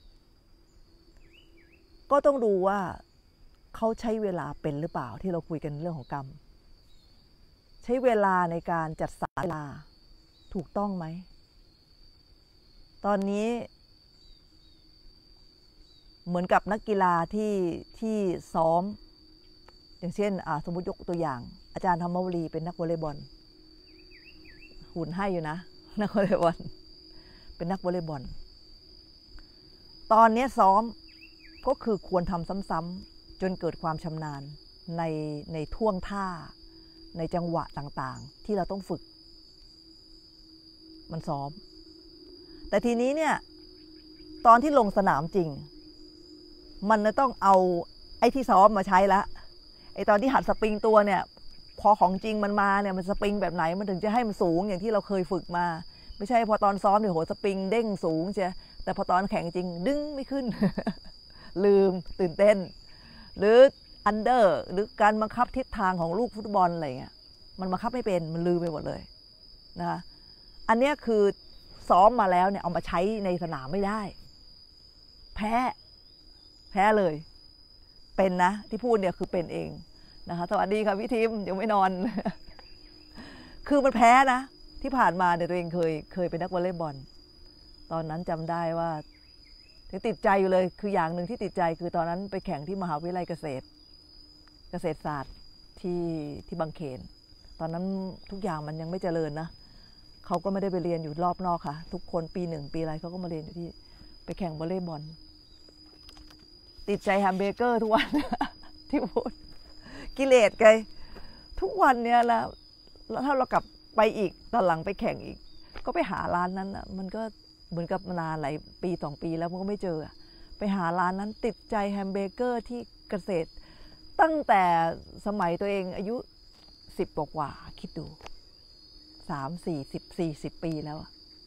ก็ต้องดูว่าเขาใช้เวลาเป็นหรือเปล่าที่เราคุยกันเรื่องของกรรมใช้เวลาในการจัดสรรเวลาถูกต้องไหมตอนนี้เหมือนกับนักกีฬาที่ซ้อมอย่างเช่นสมมติยกตัวอย่างอาจารย์ธรรมวลีเป็นนักวอลเลย์บอลหุ่นให้อยู่นะนักวอลเลย์บอลเป็นนักวอลเลย์บอลตอนนี้ซ้อมก็คือควรทำซ้ำๆจนเกิดความชำนาญในท่วงท่าในจังหวะต่างๆที่เราต้องฝึกมันซ้อมแต่ทีนี้เนี่ยตอนที่ลงสนามจริงมันจะต้องเอาไอ้ที่ซ้อมมาใช้ละไอ้ตอนที่หัดสปริงตัวเนี่ยพอของจริงมันมาเนี่ยมันสปริงแบบไหนมันถึงจะให้มันสูงอย่างที่เราเคยฝึกมาไม่ใช่พอตอนซ้อมเนี่ยโหสปริงเด้งสูงใช่แต่พอตอนแข่งจริงดึงไม่ขึ้น ลืมตื่นเต้นหรืออันเดอร์หรือการบังคับทิศทางของลูกฟุตบอลอะไรเงี้ยมันบังคับไม่เป็นมันลืมไปหมดเลยนะคะอันนี้คือซ้อมมาแล้วเนี่ยเอามาใช้ในสนามไม่ได้แพ้เลยเป็นนะที่พูดเนี่ยคือเป็นเองนะคะสวัสดีค่ะพี่ทิมยังไม่นอน คือมันแพ้นะที่ผ่านมาเนี่ยตัวเองเคยเป็นนักวอลเลย์บอลตอนนั้นจำได้ว่าติดใจอยู่เลยคืออย่างหนึ่งที่ติดใจคือตอนนั้นไปแข่งที่มหาวิทยาลัยเกษตรศาสตร์ที่บางเขนตอนนั้นทุกอย่างมันยังไม่เจริญนะเขาก็ไม่ได้ไปเรียนอยู่รอบนอกค่ะทุกคนปี1ปีอะไรเขาก็มาเรียนอยู่ที่ไปแข่งวอลเลย์บอลติดใจแฮมเบอร์เกอร์ทุกวัน ที่พูดกิเลสไงทุกวันเนี่ยแล้วถ้าเรากลับไปอีกตอนหลังไปแข่งอีกก็ไปหาร้านนั้นอ่ะมันก็เหมือนกับนานหลายปี2ปีแล้วมันก็ไม่เจอไปหาร้านนั้นติดใจแฮมเบอร์เกอร์ที่เกษตรตั้งแต่สมัยตัวเองอายุ10กว่าคิดดู40 ปีแล้ว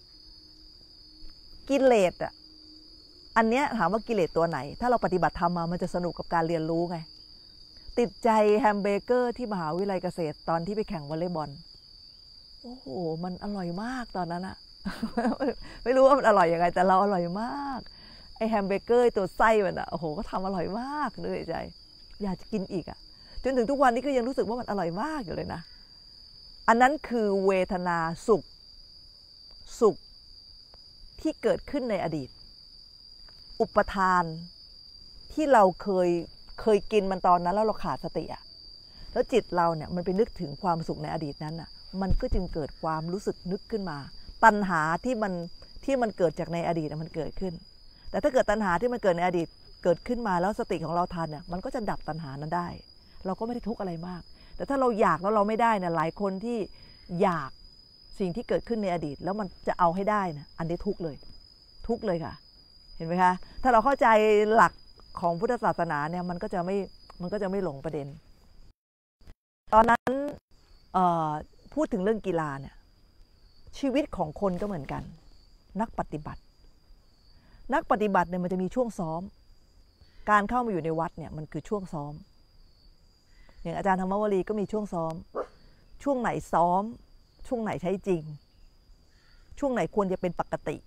กิเลสอ่ะอันเนี้ยถามว่ากิเลสตัวไหนถ้าเราปฏิบัติธรรมมามันจะสนุกกับการเรียนรู้ไงติดใจแฮมเบอร์เกอร์ที่มหาวิทยาลัยเกษตรตอนที่ไปแข่งวอลเลย์บอลโอ้โหมันอร่อยมากตอนนั้นอะ ไม่รู้ว่ามันอร่อยยังไงแต่เราอร่อยมากไอแฮมเบอร์เกอร์ตัวไส้มันอะโอ้โหก็ทำอร่อยมากเลยใจอยากจะกินอีกอะจนถึงทุกวันนี้ก็ยังรู้สึกว่ามันอร่อยมากอยู่เลยนะอันนั้นคือเวทนาสุขที่เกิดขึ้นในอดีตอุปทานที่เราเคยกินมันตอนนั้นแล้วเราขาดสติอะแล้วจิตเราเนี่ยมันไปนึกถึงความสุขในอดีตนั้นอะมันก็จึงเกิดความรู้สึกนึกขึ้นมาตัณหาที่มันเกิดจากในอดีตมันเกิดขึ้นแต่ถ้าเกิดตัณหาที่มันเกิดในอดีตเกิดขึ้นมาแล้วสติของเราทันเนี่ยมันก็จะดับตัณหานั้นได้เราก็ไม่ได้ทุกข์อะไรมากแต่ถ้าเราอยากแล้วเราไม่ได้เนี่ยหลายคนที่อยากสิ่งที่เกิดขึ้นในอดีตแล้วมันจะเอาให้ได้นะอันนี้ทุกเลยค่ะเห็นไหมคะถ้าเราเข้าใจหลักของพุทธศาสนาเนี่ยมันก็จะไม่หลงประเด็นตอนนั้นพูดถึงเรื่องกีฬาเนี่ยชีวิตของคนก็เหมือนกันนักปฏิบัติเนี่ยมันจะมีช่วงซ้อมการเข้ามาอยู่ในวัดเนี่ยมันคือช่วงซ้อมอย่างอาจารย์ธรรมวลีก็มีช่วงซ้อมช่วงไหนซ้อมช่วงไหนใช้จริงช่วงไหนควรจะเป็นปกติ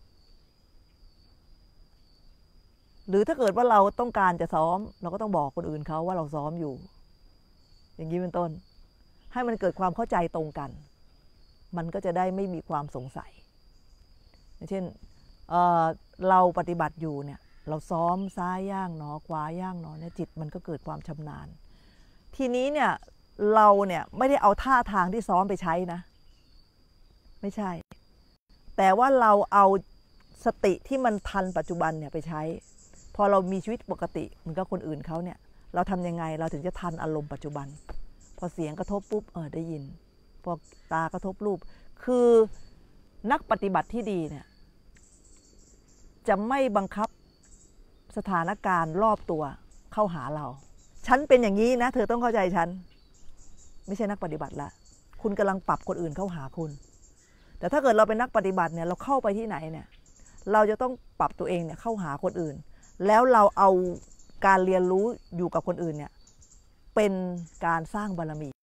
หรือถ้าเกิดว่าเราต้องการจะซ้อมเราก็ต้องบอกคนอื่นเขาว่าเราซ้อมอยู่อย่างนี้เป็นต้นให้มันเกิดความเข้าใจตรงกันมันก็จะได้ไม่มีความสงสัยเช่นเราปฏิบัติอยู่เนี่ยเราซ้อมซ้ายย่างหนอขวาย่างหนอเนี่ยจิตมันก็เกิดความชำนาญทีนี้เนี่ยเราเนี่ยไม่ได้เอาท่าทางที่ซ้อมไปใช้นะไม่ใช่แต่ว่าเราเอาสติที่มันทันปัจจุบันเนี่ยไปใช้พอเรามีชีวิตปกติเหมือนกับคนอื่นเขาเนี่ยเราทำยังไงเราถึงจะทันอารมณ์ปัจจุบันพอเสียงกระทบปุ๊บได้ยินพอตากระทบรูปคือนักปฏิบัติที่ดีเนี่ยจะไม่บังคับสถานการณ์รอบตัวเข้าหาเราฉันเป็นอย่างนี้นะเธอต้องเข้าใจฉันไม่ใช่นักปฏิบัติละคุณกำลังปรับคนอื่นเข้าหาคุณแต่ถ้าเกิดเราเป็นนักปฏิบัติเนี่ยเราเข้าไปที่ไหนเนี่ยเราจะต้องปรับตัวเองเนี่ยเข้าหาคนอื่นแล้วเราเอาการเรียนรู้อยู่กับคนอื่นเนี่ยเป็นการสร้างบารมี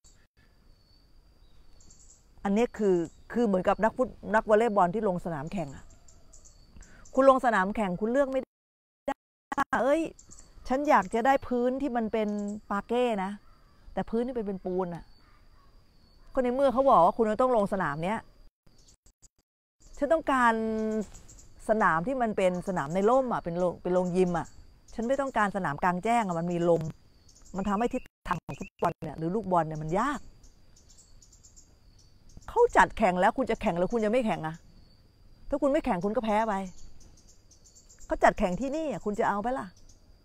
อันนี้คือเหมือนกับนักวอลเลย์บอลที่ลงสนามแข่งคุณลงสนามแข่งคุณเลือกไม่ได้ฉันอยากจะได้พื้นที่มันเป็นปาเก้นะแต่พื้นที่เป็นปูนก็ในเมื่อเขาบอกว่าคุณต้องลงสนามเนี้ยฉันต้องการสนามที่มันเป็นสนามในร่มเป็นโรงยิมฉันไม่ต้องการสนามกลางแจ้งมันมีลมมันทำให้ทิศทางของฟุตบอลเนี่ยหรือลูกบอลเนี่ยมันยากเขาจัดแข่งแล้วคุณจะแข่งหรือคุณจะไม่แข่งถ้าคุณไม่แข่งคุณก็แพ้ไปเขาจัดแข่งที่นี่คุณจะเอาไปล่ะ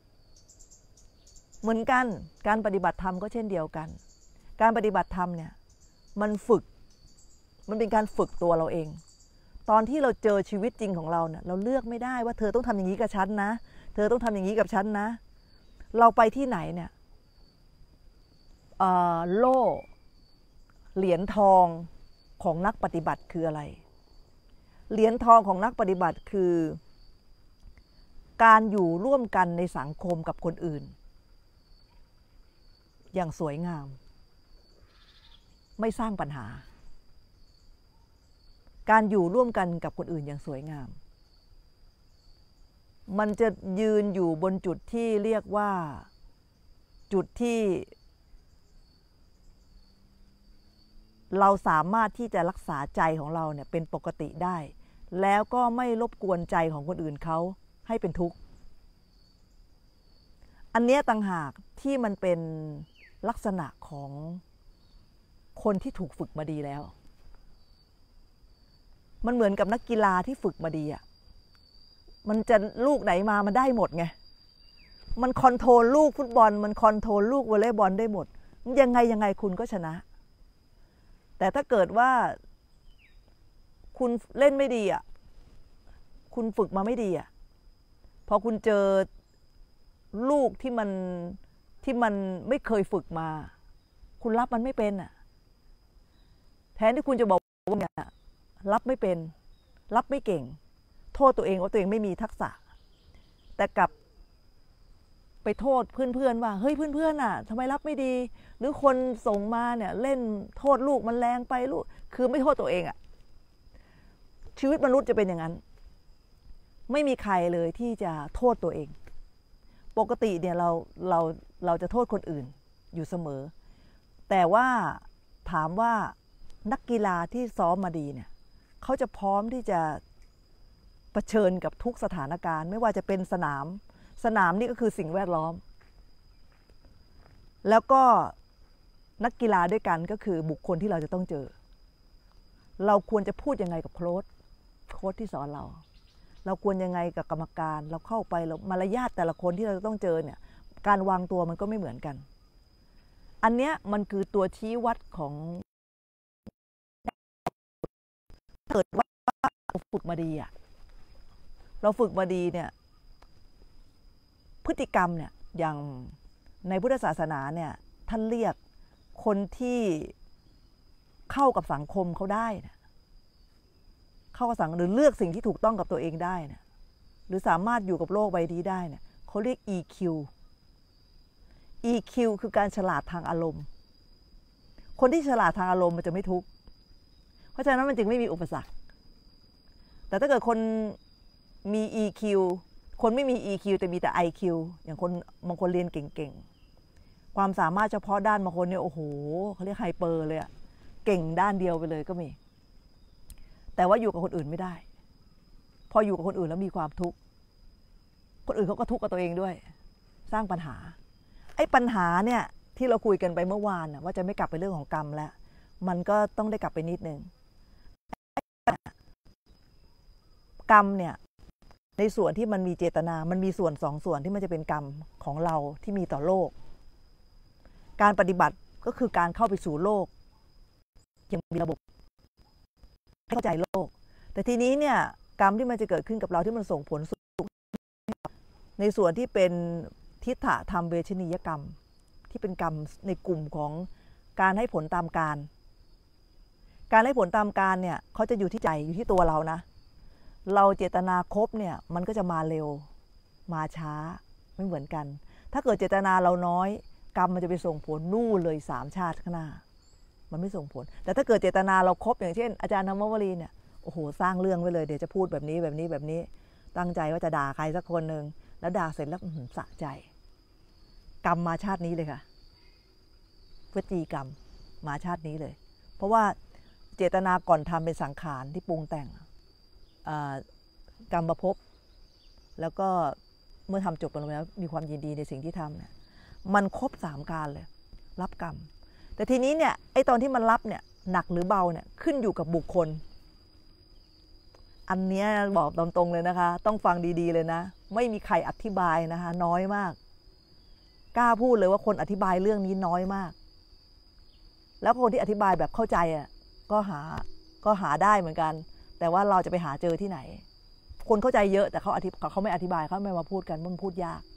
เหมือนกันการปฏิบัติธรรมก็เช่นเดียวกันการปฏิบัติธรรมเนี่ยมันเป็นการฝึกตัวเราเองตอนที่เราเจอชีวิตจริงของเราเนี่ยเราเลือกไม่ได้ว่าเธอต้องทำอย่างนี้กับฉันนะเธอต้องทำอย่างนี้กับฉันนะเราไปที่ไหนเนี่ยโล่เหรียญทองของนักปฏิบัติคืออะไรเหรียญทองของนักปฏิบัติคือการอยู่ร่วมกันในสังคมกับคนอื่นอย่างสวยงามไม่สร้างปัญหาการอยู่ร่วมกันกับคนอื่นอย่างสวยงามมันจะยืนอยู่บนจุดที่เรียกว่าจุดที่เราสามารถที่จะรักษาใจของเราเนี่ยเป็นปกติได้แล้วก็ไม่รบกวนใจของคนอื่นเขาให้เป็นทุกข์อันนี้ต่างหากที่มันเป็นลักษณะของคนที่ถูกฝึกมาดีแล้วมันเหมือนกับนักกีฬาที่ฝึกมาดีมันจะลูกไหนมามันได้หมดไงมันคอนโทรลลูกฟุตบอลมันคอนโทรลลูกวอลเลย์บอลได้หมดยังไงคุณก็ชนะแต่ถ้าเกิดว่าคุณเล่นไม่ดีคุณฝึกมาไม่ดีพอคุณเจอลูกที่มันไม่เคยฝึกมาคุณรับมันไม่เป็นแทนที่คุณจะบอกว่าเนี่ยรับไม่เป็นรับไม่เก่งโทษตัวเองว่าตัวเองไม่มีทักษะแต่กลับไปโทษเพื่อนๆว่าเฮ้ยเพื่อนทำไมรับไม่ดีหรือคนส่งมาเนี่ยเล่นโทษลูกมันแรงไปลูกคือไม่โทษตัวเองชีวิตมนุษย์จะเป็นอย่างนั้นไม่มีใครเลยที่จะโทษตัวเองปกติเนี่ยเราจะโทษคนอื่นอยู่เสมอแต่ว่าถามว่านักกีฬาที่ซ้อมมาดีเนี่ยเขาจะพร้อมที่จะเผชิญกับทุกสถานการณ์ไม่ว่าจะเป็นสนามนี่ก็คือสิ่งแวดล้อมแล้วก็นักกีฬาด้วยกันก็คือบุคคลที่เราจะต้องเจอเราควรจะพูดยังไงกับโค้ชที่สอนเราควรยังไงกับกรรมการเราเข้าไปเรามารยาทแต่ละคนที่เราจะต้องเจอเนี่ยการวางตัวมันก็ไม่เหมือนกันอันเนี้ยมันคือตัวชี้วัดของเกิดว่าเราฝึกมาดีอะเราฝึกมาดีเนี่ยพฤติกรรมเนี่ยอย่างในพุทธศาสนาเนี่ยท่านเรียกคนที่เข้ากับสังคมเขาได้นะเข้ากับสังคมหรือเลือกสิ่งที่ถูกต้องกับตัวเองได้นะหรือสามารถอยู่กับโลกใบนี้ได้เนี่ยเขาเรียก EQ EQ คือการฉลาดทางอารมณ์คนที่ฉลาดทางอารมณ์มันจะไม่ทุกข์เพราะฉะนั้นมันจึงไม่มีอุปสรรคแต่ถ้าเกิดคนมี EQ คนไม่มี EQ แต่มีแต่ IQ อย่างคนบางคนเรียนเก่งๆความสามารถเฉพาะด้านบางคนเนี่ยโอ้โหเขาเรียกไฮเปอร์เลยอะเก่งด้านเดียวไปเลยก็มีแต่ว่าอยู่กับคนอื่นไม่ได้พออยู่กับคนอื่นแล้วมีความทุกข์คนอื่นเขาก็ทุกข์กับตัวเองด้วยสร้างปัญหาไอ้ปัญหาเนี่ยที่เราคุยกันไปเมื่อวานว่าจะไม่กลับไปเรื่องของกรรมแล้วมันก็ต้องได้กลับไปนิดนึงกรรมเนี่ยในส่วนที่มันมีเจตนามันมีส่วน2 ส่วนที่มันจะเป็นกรรมของเราที่มีต่อโลกการปฏิบัติก็คือการเข้าไปสู่โลกอย่างมีระบบเข้าใจโลกแต่ทีนี้เนี่ยกรรมที่มันจะเกิดขึ้นกับเราที่มันส่งผลในส่วนที่เป็นทิฏฐธรรมเวชนียกรรมที่เป็นกรรมในกลุ่มของการให้ผลตามการให้ผลตามการเนี่ยเขาจะอยู่ที่ใจอยู่ที่ตัวเรานะเราเจตนาครบเนี่ยมันก็จะมาเร็วมาช้าไม่เหมือนกันถ้าเกิดเจตนาเราน้อยกรรมมันจะไปส่งผลนู่นเลย3 ชาติข้างหน้ามันไม่ส่งผลแต่ถ้าเกิดเจตนาเราครบอย่างเช่นอาจารย์ธรรมวลีเนี่ยโอ้โหสร้างเรื่องไว้เลยเดี๋ยวจะพูดแบบนี้ตั้งใจว่าจะด่าใครสักคนหนึ่งแล้วด่าเสร็จแล้วสะใจกรรมมาชาตินี้เลยค่ะวจีกรรมมาชาตินี้เลยเพราะว่าเจตนาก่อนทำเป็นสังขารที่ปรุงแต่งกรรมภพแล้วก็เมื่อทำจบไปแล้วมีความยินดีในสิ่งที่ทำเนี่ยมันครบ3 การเลยรับกรรมแต่ทีนี้เนี่ยไอ้ตอนที่มันรับเนี่ยหนักหรือเบาเนี่ยขึ้นอยู่กับบุคคลอันนี้บอกตรงๆเลยนะคะต้องฟังดีๆเลยนะไม่มีใครอธิบายนะคะน้อยมากกล้าพูดเลยว่าคนอธิบายเรื่องนี้น้อยมากแล้วคนที่อธิบายแบบเข้าใจอ่ะก็หาได้เหมือนกันแต่ว่าเราจะไปหาเจอที่ไหนคนเข้าใจเยอะแต่เขาไม่อธิบายเขาไม่มาพูดกันมันพูดยาก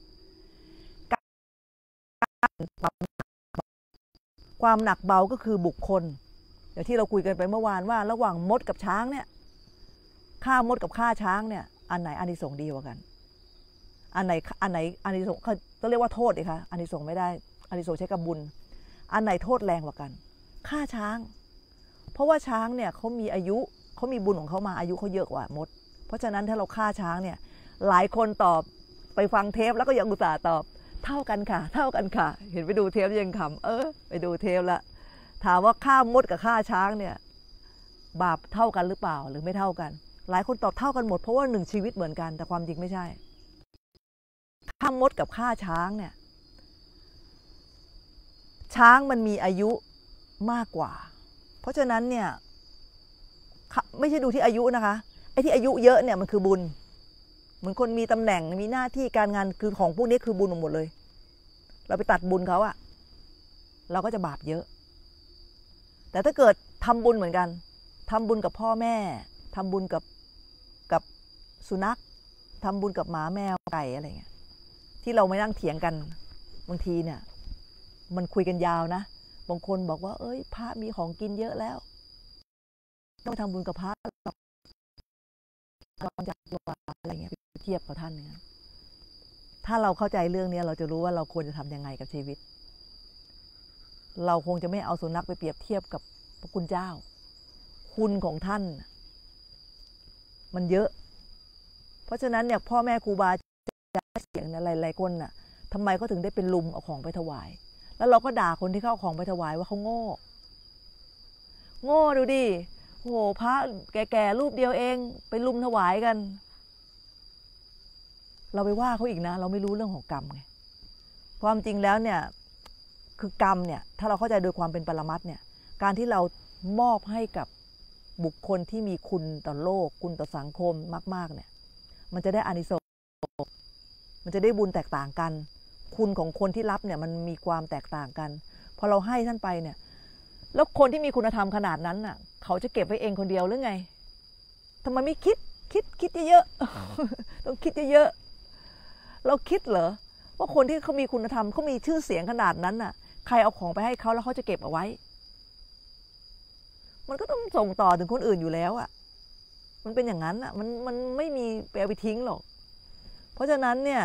ความหนักเบาก็คือบุคคลอย่างที่เราคุยกันไปเมื่อวานว่าระหว่างมดกับช้างเนี่ยฆ่ามดกับฆ่าช้างเนี่ยอันไหนอานิสงส์ดีกว่ากันอันไหนอานิสงส์เขาต้องเรียกว่าโทษดิคะอานิสงส์ไม่ได้อานิสงส์ใช้กับบุญอันไหนโทษแรงกว่ากันฆ่าช้างเพราะว่าช้างเนี่ยเขามีอายุเขามีบุญของเขามาอายุเขาเยอะกว่ามดเพราะฉะนั้นถ้าเราฆ่าช้างเนี่ยหลายคนตอบไปฟังเทปแล้วก็ยังอุตส่าห์ตอบเท่ากันค่ะเท่ากันค่ะเห็นไปดูเทปยังขำไปดูเทปแล้วถามว่าฆ่ามดกับฆ่าช้างเนี่ยบาปเท่ากันหรือเปล่าหรือไม่เท่ากันหลายคนตอบเท่ากันหมดเพราะว่า1 ชีวิตเหมือนกันแต่ความจริงไม่ใช่ฆ่ามดกับฆ่าช้างเนี่ยช้างมันมีอายุมากกว่าเพราะฉะนั้นเนี่ยไม่ใช่ดูที่อายุนะคะไอ้ที่อายุเยอะเนี่ยมันคือบุญเหมือนคนมีตำแหน่งมีหน้าที่การงานคือของพวกนี้คือบุญหมดเลยเราไปตัดบุญเขาอะเราก็จะบาปเยอะแต่ถ้าเกิดทำบุญเหมือนกันทำบุญกับพ่อแม่ทำบุญกับสุนัขทำบุญกับหมาแมวไก่อะไรเงี้ยที่เราไม่นั่งเถียงกันบางทีเนี่ยมันคุยกันยาวนะบางคนบอกว่าเอ้ยพระมีของกินเยอะแล้วต้องทำบุญกับพระเราจะอะไรเงี้ยเทียบกับท่านเนี่ยถ้าเราเข้าใจเรื่องนี้เราจะรู้ว่าเราควรจะทำยังไงกับชีวิตเราคงจะไม่เอาสุนัขไปเปรียบเทียบกับพระคุณเจ้าคุณของท่านมันเยอะเพราะฉะนั้นเนี่ยพ่อแม่ครูบาอาจารย์เสียงอะไรหลายคนน่ะทำไมเขาถึงได้เป็นลุมเอาของไปถวายแล้วเราก็ด่าคนที่เข้าของไปถวายว่าเขาโง่ดูดิโอ้โหพระแก่ๆรูปเดียวเองไปลุมถวายกันเราไปว่าเขาอีกนะเราไม่รู้เรื่องของกรรมไงความจริงแล้วเนี่ยคือกรรมเนี่ยถ้าเราเข้าใจโดยความเป็นปรมัตถ์เนี่ยการที่เรามอบให้กับบุคคลที่มีคุณต่อโลกคุณต่อสังคมมากๆเนี่ยมันจะได้อานิสงส์มันจะได้บุญแตกต่างกันคุณของคนที่รับเนี่ยมันมีความแตกต่างกันพอเราให้ท่านไปเนี่ยแล้วคนที่มีคุณธรรมขนาดนั้นน่ะเขาจะเก็บไว้เองคนเดียวหรือไงทำไมไม่คิดเยอะๆ ต้องคิดเยอะๆเราคิดเหรอว่าคนที่เขามีคุณธรรมเขามีชื่อเสียงขนาดนั้นน่ะใครเอาของไปให้เขาแล้วเขาจะเก็บเอาไว้มันก็ต้องส่งต่อถึงคนอื่นอยู่แล้วอ่ะมันเป็นอย่างนั้นอ่ะมันไม่มีไปทิ้งหรอกเพราะฉะนั้นเนี่ย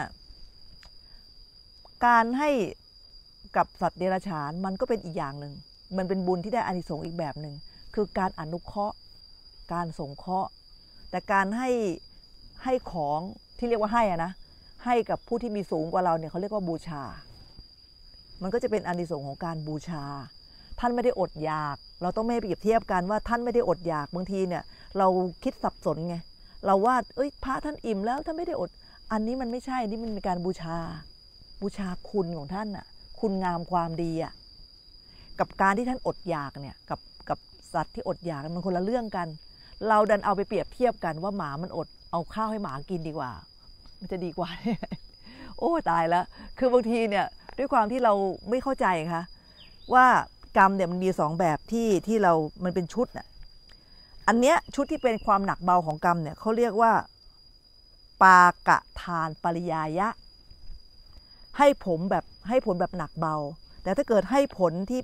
การให้กับสัตว์เดรัจฉานมันก็เป็นอีกอย่างหนึ่งมันเป็นบุญที่ได้อานิสงส์อีกแบบหนึ่งคือการอนุเคราะห์การสงเคราะห์แต่การให้ของที่เรียกว่าให้อะนะให้กับผู้ที่มีสูงกว่าเราเนี่ยเขาเรียกว่าบูชามันก็จะเป็นอานิสงส์ของการบูชาท่านไม่ได้อดอยากเราต้องไม่เปรียบเทียบกันว่าท่านไม่ได้อดอยากบางทีเนี่ยเราคิดสับสนไงเราว่าพระท่านอิ่มแล้วท่านไม่ได้อดอันนี้มันไม่ใช่นี่มันเป็นการบูชาคุณของท่านน่ะคุณงามความดีอ่ะกับการที่ท่านอดอยากเนี่ยกับสัตว์ที่อดอยากมันคนละเรื่องกันเราดันเอาไปเปรียบเทียบกันว่าหมามันอดเอาข้าวให้หมากินดีกว่ามันจะดีกว่า โอ้ตายแล้วคือบางทีเนี่ยด้วยความที่เราไม่เข้าใจค่ะว่ากรรมเนี่ยมันมี2แบบที่เรามันเป็นชุดน่ะอันเนี้ยชุดที่เป็นความหนักเบาของกรรมเนี่ยเขาเรียกว่าปากะทานปริยายะให้ผลแบบหนักเบาแต่ถ้าเกิดให้ผลที่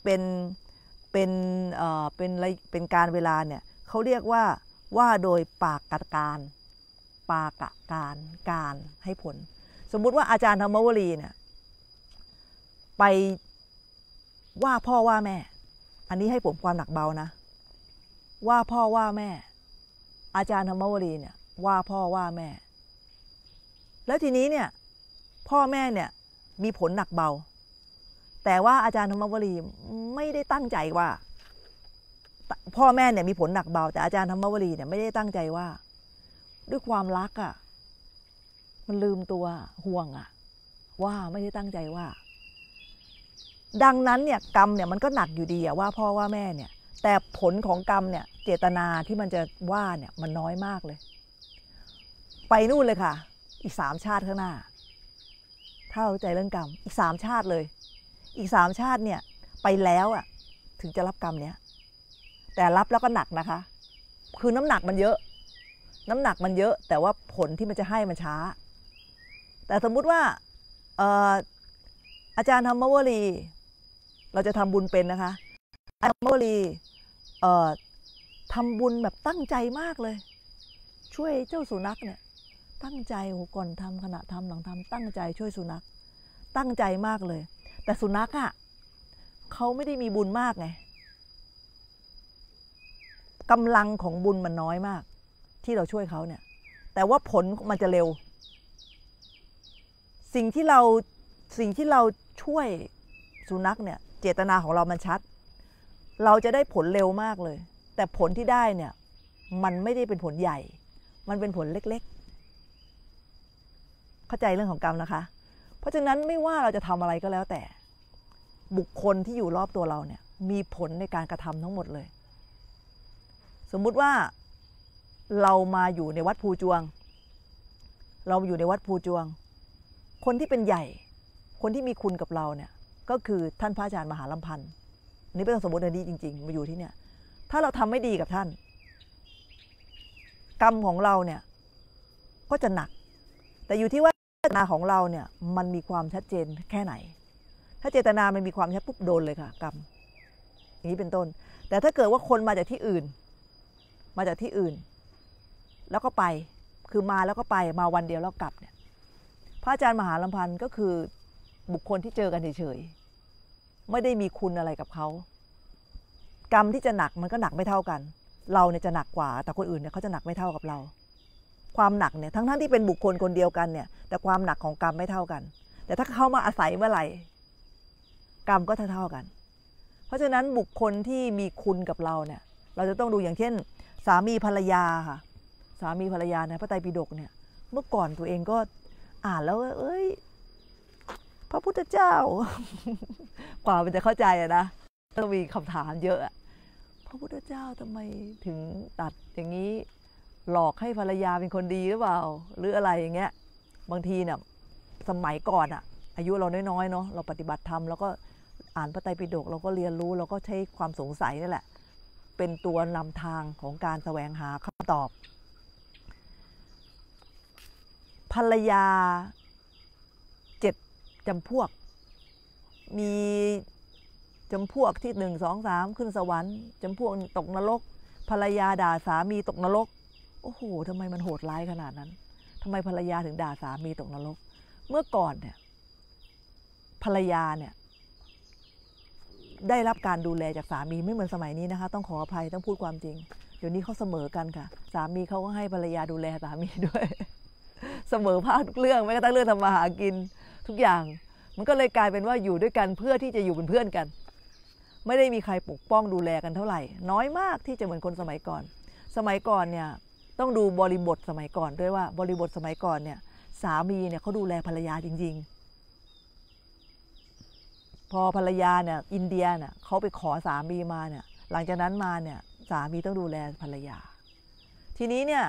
เป็นการเวลาเนี่ยเขาเรียกว่าโดยปากะการให้ผลสมมุติว่าอาจารย์ธรรมวลีเนี่ยไปว่าพ่อว่าแม่อันนี้ให้ผลความหนักเบานะว่าพ่อว่าแม่อาจารย์ธรรมวลีเนี่ยว่าพ่อว่าแม่แล้วทีนี้เนี่ยพ่อแม่เนี่ยมีผลหนักเบาแต่ว่าอาจารย์ธรรมวลีไม่ได้ตั้งใจว่าพ่อแม่เนี่ยมีผลหนักเบาแต่อาจารย์ธรรมวลีเนี่ยไม่ได้ตั้งใจว่าด้วยความรักอ่ะมันลืมตัวห่วงอ่ะว่าไม่ได้ตั้งใจว่าดังนั้นเนี่ยกรรมเนี่ยมันก็หนักอยู่ดีอะว่าพ่อว่าแม่เนี่ยแต่ผลของกรรมเนี่ยเจตนาที่มันจะว่าเนี่ยมันน้อยมากเลยไปนู่นเลยค่ะอีก3ชาติข้างหน้าถ้าเราใจเรื่องกรรมอีก3ชาติเลยอีก3ชาติเนี่ยไปแล้วอะถึงจะรับกรรมเนี้ยแต่รับแล้วก็หนักนะคะคือน้ำหนักมันเยอะแต่ว่าผลที่มันจะให้มันช้าแต่สมมุติว่าอาจารย์ธรรมวลีเราจะทำบุญเป็นนะคะอาจารย์ธรรมวลีทำบุญแบบตั้งใจมากเลยช่วยเจ้าสุนัขเนี่ยตั้งใจก่อนทำขณะทำหลังทำตั้งใจช่วยสุนัขตั้งใจมากเลยแต่สุนัขอ่ะเขาไม่ได้มีบุญมากไงกำลังของบุญมันน้อยมากที่เราช่วยเขาเนี่ยแต่ว่าผลมันจะเร็วสิ่งที่เราช่วยสุนัขเนี่ยเจตนาของเรามันชัดเราจะได้ผลเร็วมากเลยแต่ผลที่ได้เนี่ยมันไม่ได้เป็นผลใหญ่มันเป็นผลเล็กๆเข้าใจเรื่องของกรรมนะคะเพราะฉะนั้นไม่ว่าเราจะทำอะไรก็แล้วแต่บุคคลที่อยู่รอบตัวเราเนี่ยมีผลในการกระทำทั้งหมดเลยสมมุติว่าเรามาอยู่ในวัดภูจวงคนที่เป็นใหญ่คนที่มีคุณกับเราเนี่ยก็คือท่านพระอาจารย์มหาลำพันธ์อันนี้เป็นสมมติอันนี้จริงๆมาอยู่ที่เนี่ยถ้าเราทำไม่ดีกับท่านกรรมของเราเนี่ยก็จะหนักแต่อยู่ที่ว่าเจตนาของเราเนี่ยมันมีความชัดเจนแค่ไหนถ้าเจตนามันมีความชัดปุ๊บโดนเลยค่ะกรรมอย่างนี้เป็นต้นแต่ถ้าเกิดว่าคนมาจากที่อื่นแล้วก็ไปคือมาแล้วก็ไปมาวันเดียวแล้วกลับเนี่ยพระอาจารย์มหาลำพันธ์ก็คือบุคคลที่เจอกันเฉยๆไม่ได้มีคุณอะไรกับเขากรรมที่จะหนักมันก็หนักไม่เท่ากันเราเนี่ยจะหนักกว่าแต่คนอื่นเนี่ยเขาจะหนักไม่เท่ากับเราความหนักเนี่ยทั้งที่เป็นบุคคลคนเดียวกันเนี่ยแต่ความหนักของกรรมไม่เท่ากันแต่ถ้าเขามาอาศัยเมื่อไหร่กรรมก็เท่ากันเพราะฉะนั้นบุคคลที่มีคุณกับเราเนี่ยเราจะต้องดูอย่างเช่นสามีภรรยาค่ะสามีภรรยาในพระไตรปิฎกเนี่ยเมื่อก่อนตัวเองก็อ่านแล้วพระพุทธเจ้า กว่ามันจะเข้าใจนะต้องมีคำถามเยอะพระพุทธเจ้าทำไมถึงตัดอย่างนี้หลอกให้ภรรยาเป็นคนดีหรือเปล่าหรืออะไรอย่างเงี้ยบางทีเนี่ยสมัยก่อนอายุเราน้อยๆเนาะเราปฏิบัติธรรมแล้วก็อ่านพระไตรปิฎกเราก็เรียนรู้เราก็ใช้ความสงสัยนี่แหละเป็นตัวนำทางของการแสวงหาคำตอบภรรยา7 จำพวกมีจำพวกที่1 2 3ขึ้นสวรรค์จำพวกตกนรกภรรยาด่าสามีตกนรกโอ้โหทำไมมันโหดร้ายขนาดนั้นทำไมภรรยาถึงด่าสามีตกนรกเมื่อก่อนเนี่ยภรรยาเนี่ยได้รับการดูแลจากสามีไม่เหมือนสมัยนี้นะคะต้องขออภัยต้องพูดความจริงเดี๋ยวนี้เขาเสมอกันค่ะสามีเขาก็ให้ภรรยาดูแลสามีด้วยเสมอภาคทุกเรื่องแม้กระทั่งเรื่องทำมาหากินทุกอย่างมันก็เลยกลายเป็นว่าอยู่ด้วยกันเพื่อที่จะอยู่เป็นเพื่อนกันไม่ได้มีใครปกป้องดูแลกันเท่าไหร่น้อยมากที่จะเหมือนคนสมัยก่อนเนี่ยต้องดูบริบทสมัยก่อนด้วยว่าบริบทสมัยก่อนเนี่ยสามีเนี่ยเขาดูแลภรรยาจริงๆพอภรรยาเนี่ยอินเดียเนี่ยเขาไปขอสามีมาเนี่ยหลังจากนั้นมาเนี่ยสามีต้องดูแลภรรยาทีนี้เนี่ย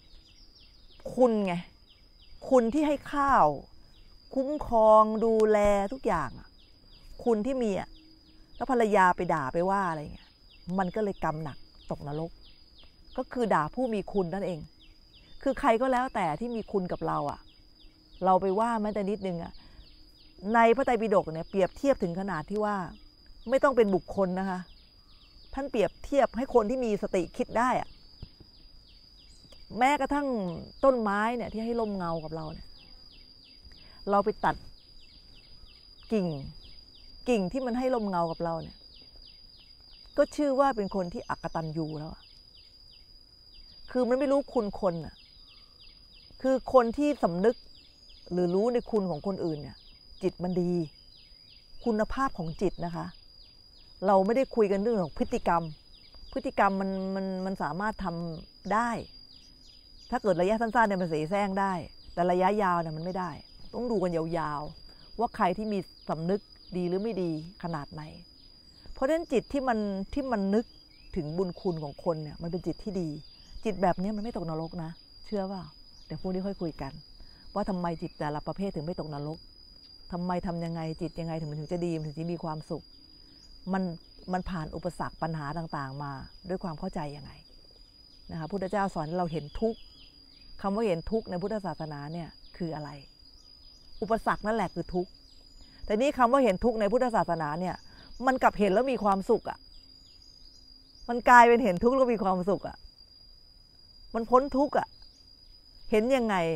คุณที่ให้ข้าวคุ้มครองดูแลทุกอย่างคุณที่มีแล้วภรรยาไปด่าไปว่าอะไรเงี้ยมันก็เลยกรรมหนักตกนรกก็คือด่าผู้มีคุณนั่นเองคือใครก็แล้วแต่ที่มีคุณกับเราเราไปว่าแม้แต่นิดนึงในพระไตรปิฎกเนี่ยเปรียบเทียบถึงขนาดที่ว่าไม่ต้องเป็นบุคคลนะคะท่านเปรียบเทียบให้คนที่มีสติคิดได้แม้กระทั่งต้นไม้เนี่ยที่ให้ร่มเงากับเราเนี่ยเราไปตัดกิ่งที่มันให้ร่มเงากับเราเนี่ยก็ชื่อว่าเป็นคนที่อกตัญญูแล้วคือมันไม่รู้คุณคนคือคนที่สำนึกหรือรู้ในคุณของคนอื่นเนี่ยจิตมันดีคุณภาพของจิตนะคะเราไม่ได้คุยกันเรื่องของพฤติกรรมมันสามารถทำได้ถ้าเกิดระยะสั้นๆเนี่ยมันเสแสร้งได้แต่ระยะยาวเนี่ยมันไม่ได้ต้องดูกันยาวๆว่าใครที่มีสำนึกดีหรือไม่ดีขนาดไหนเพราะฉะนั้นจิตที่มันนึกถึงบุญคุณของคนเนี่ยมันเป็นจิตที่ดีจิตแบบนี้มันไม่ตกนรกนะเชื่อว่าเดี๋ยวพรุ่งนี้ค่อยคุยกันว่าทำไมจิตแต่ละประเภทถึงไม่ตกนรกทำไมทำยังไงจิตยังไงถึงจะดีถึงจะมีความสุขมันผ่านอุปสรรคปัญหาต่างๆมาด้วยความเข้าใจยังไงนะคะพุทธเจ้าสอนให้เราเห็นทุกข์คำว่าเห็นทุกข์ในพุทธศาสนาเนี่ยคืออะไรอุปสรรคนั่นแหละคือทุกข์แต่นี่คำว่าเห็นทุกข์ในพุทธศาสนาเนี่ยมันกลับเห็นแล้วมีความสุขมันกลายเป็นเห็นทุกข์แล้วมีความสุขมันพ้นทุกข์เห็นยังไง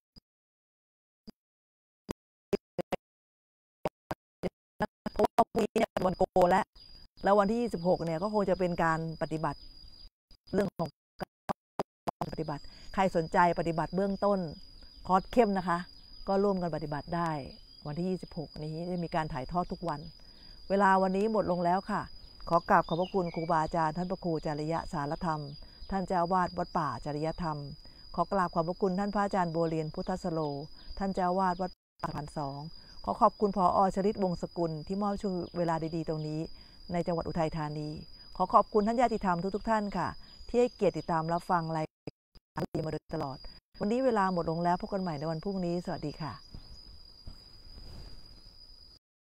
เพราะว่าพรุ่งนี้วันโกแล้ววันที่26เนี่ยก็คงจะเป็นการปฏิบัติเรื่องของการปฏิบัติใครสนใจปฏิบัติเบื้องต้นคอร์สเข้มนะคะก็ร่วมกันปฏิบัติได้วันที่26นี้ได้มีการถ่ายทอดทุกวันเวลาวันนี้หมดลงแล้วค่ะขอกราบขอบพระคุณครูบาอาจารย์ท่านพระครูจริยสารธรรมท่านเจ้าวาดวัดป่าจริยธรรมขอกราบขอบพระคุณท่านพระอาจารย์บัวเรียนพุทธสโลท่านเจ้าวาดวัดป่า1,200ขอขอบคุณผอ.ชริตวงศ์สกุลที่มอบช่วงเวลาดีๆตรงนี้ในจังหวัดอุทัยธานีขอขอบคุณท่านญาติธรรมทุกท่านค่ะที่ให้เกียรติติดตามรับฟังรายการมาโดยตลอดวันนี้เวลาหมดลงแล้วพบกันใหม่ในวันพรุ่งนี้สวัสดีค่ะ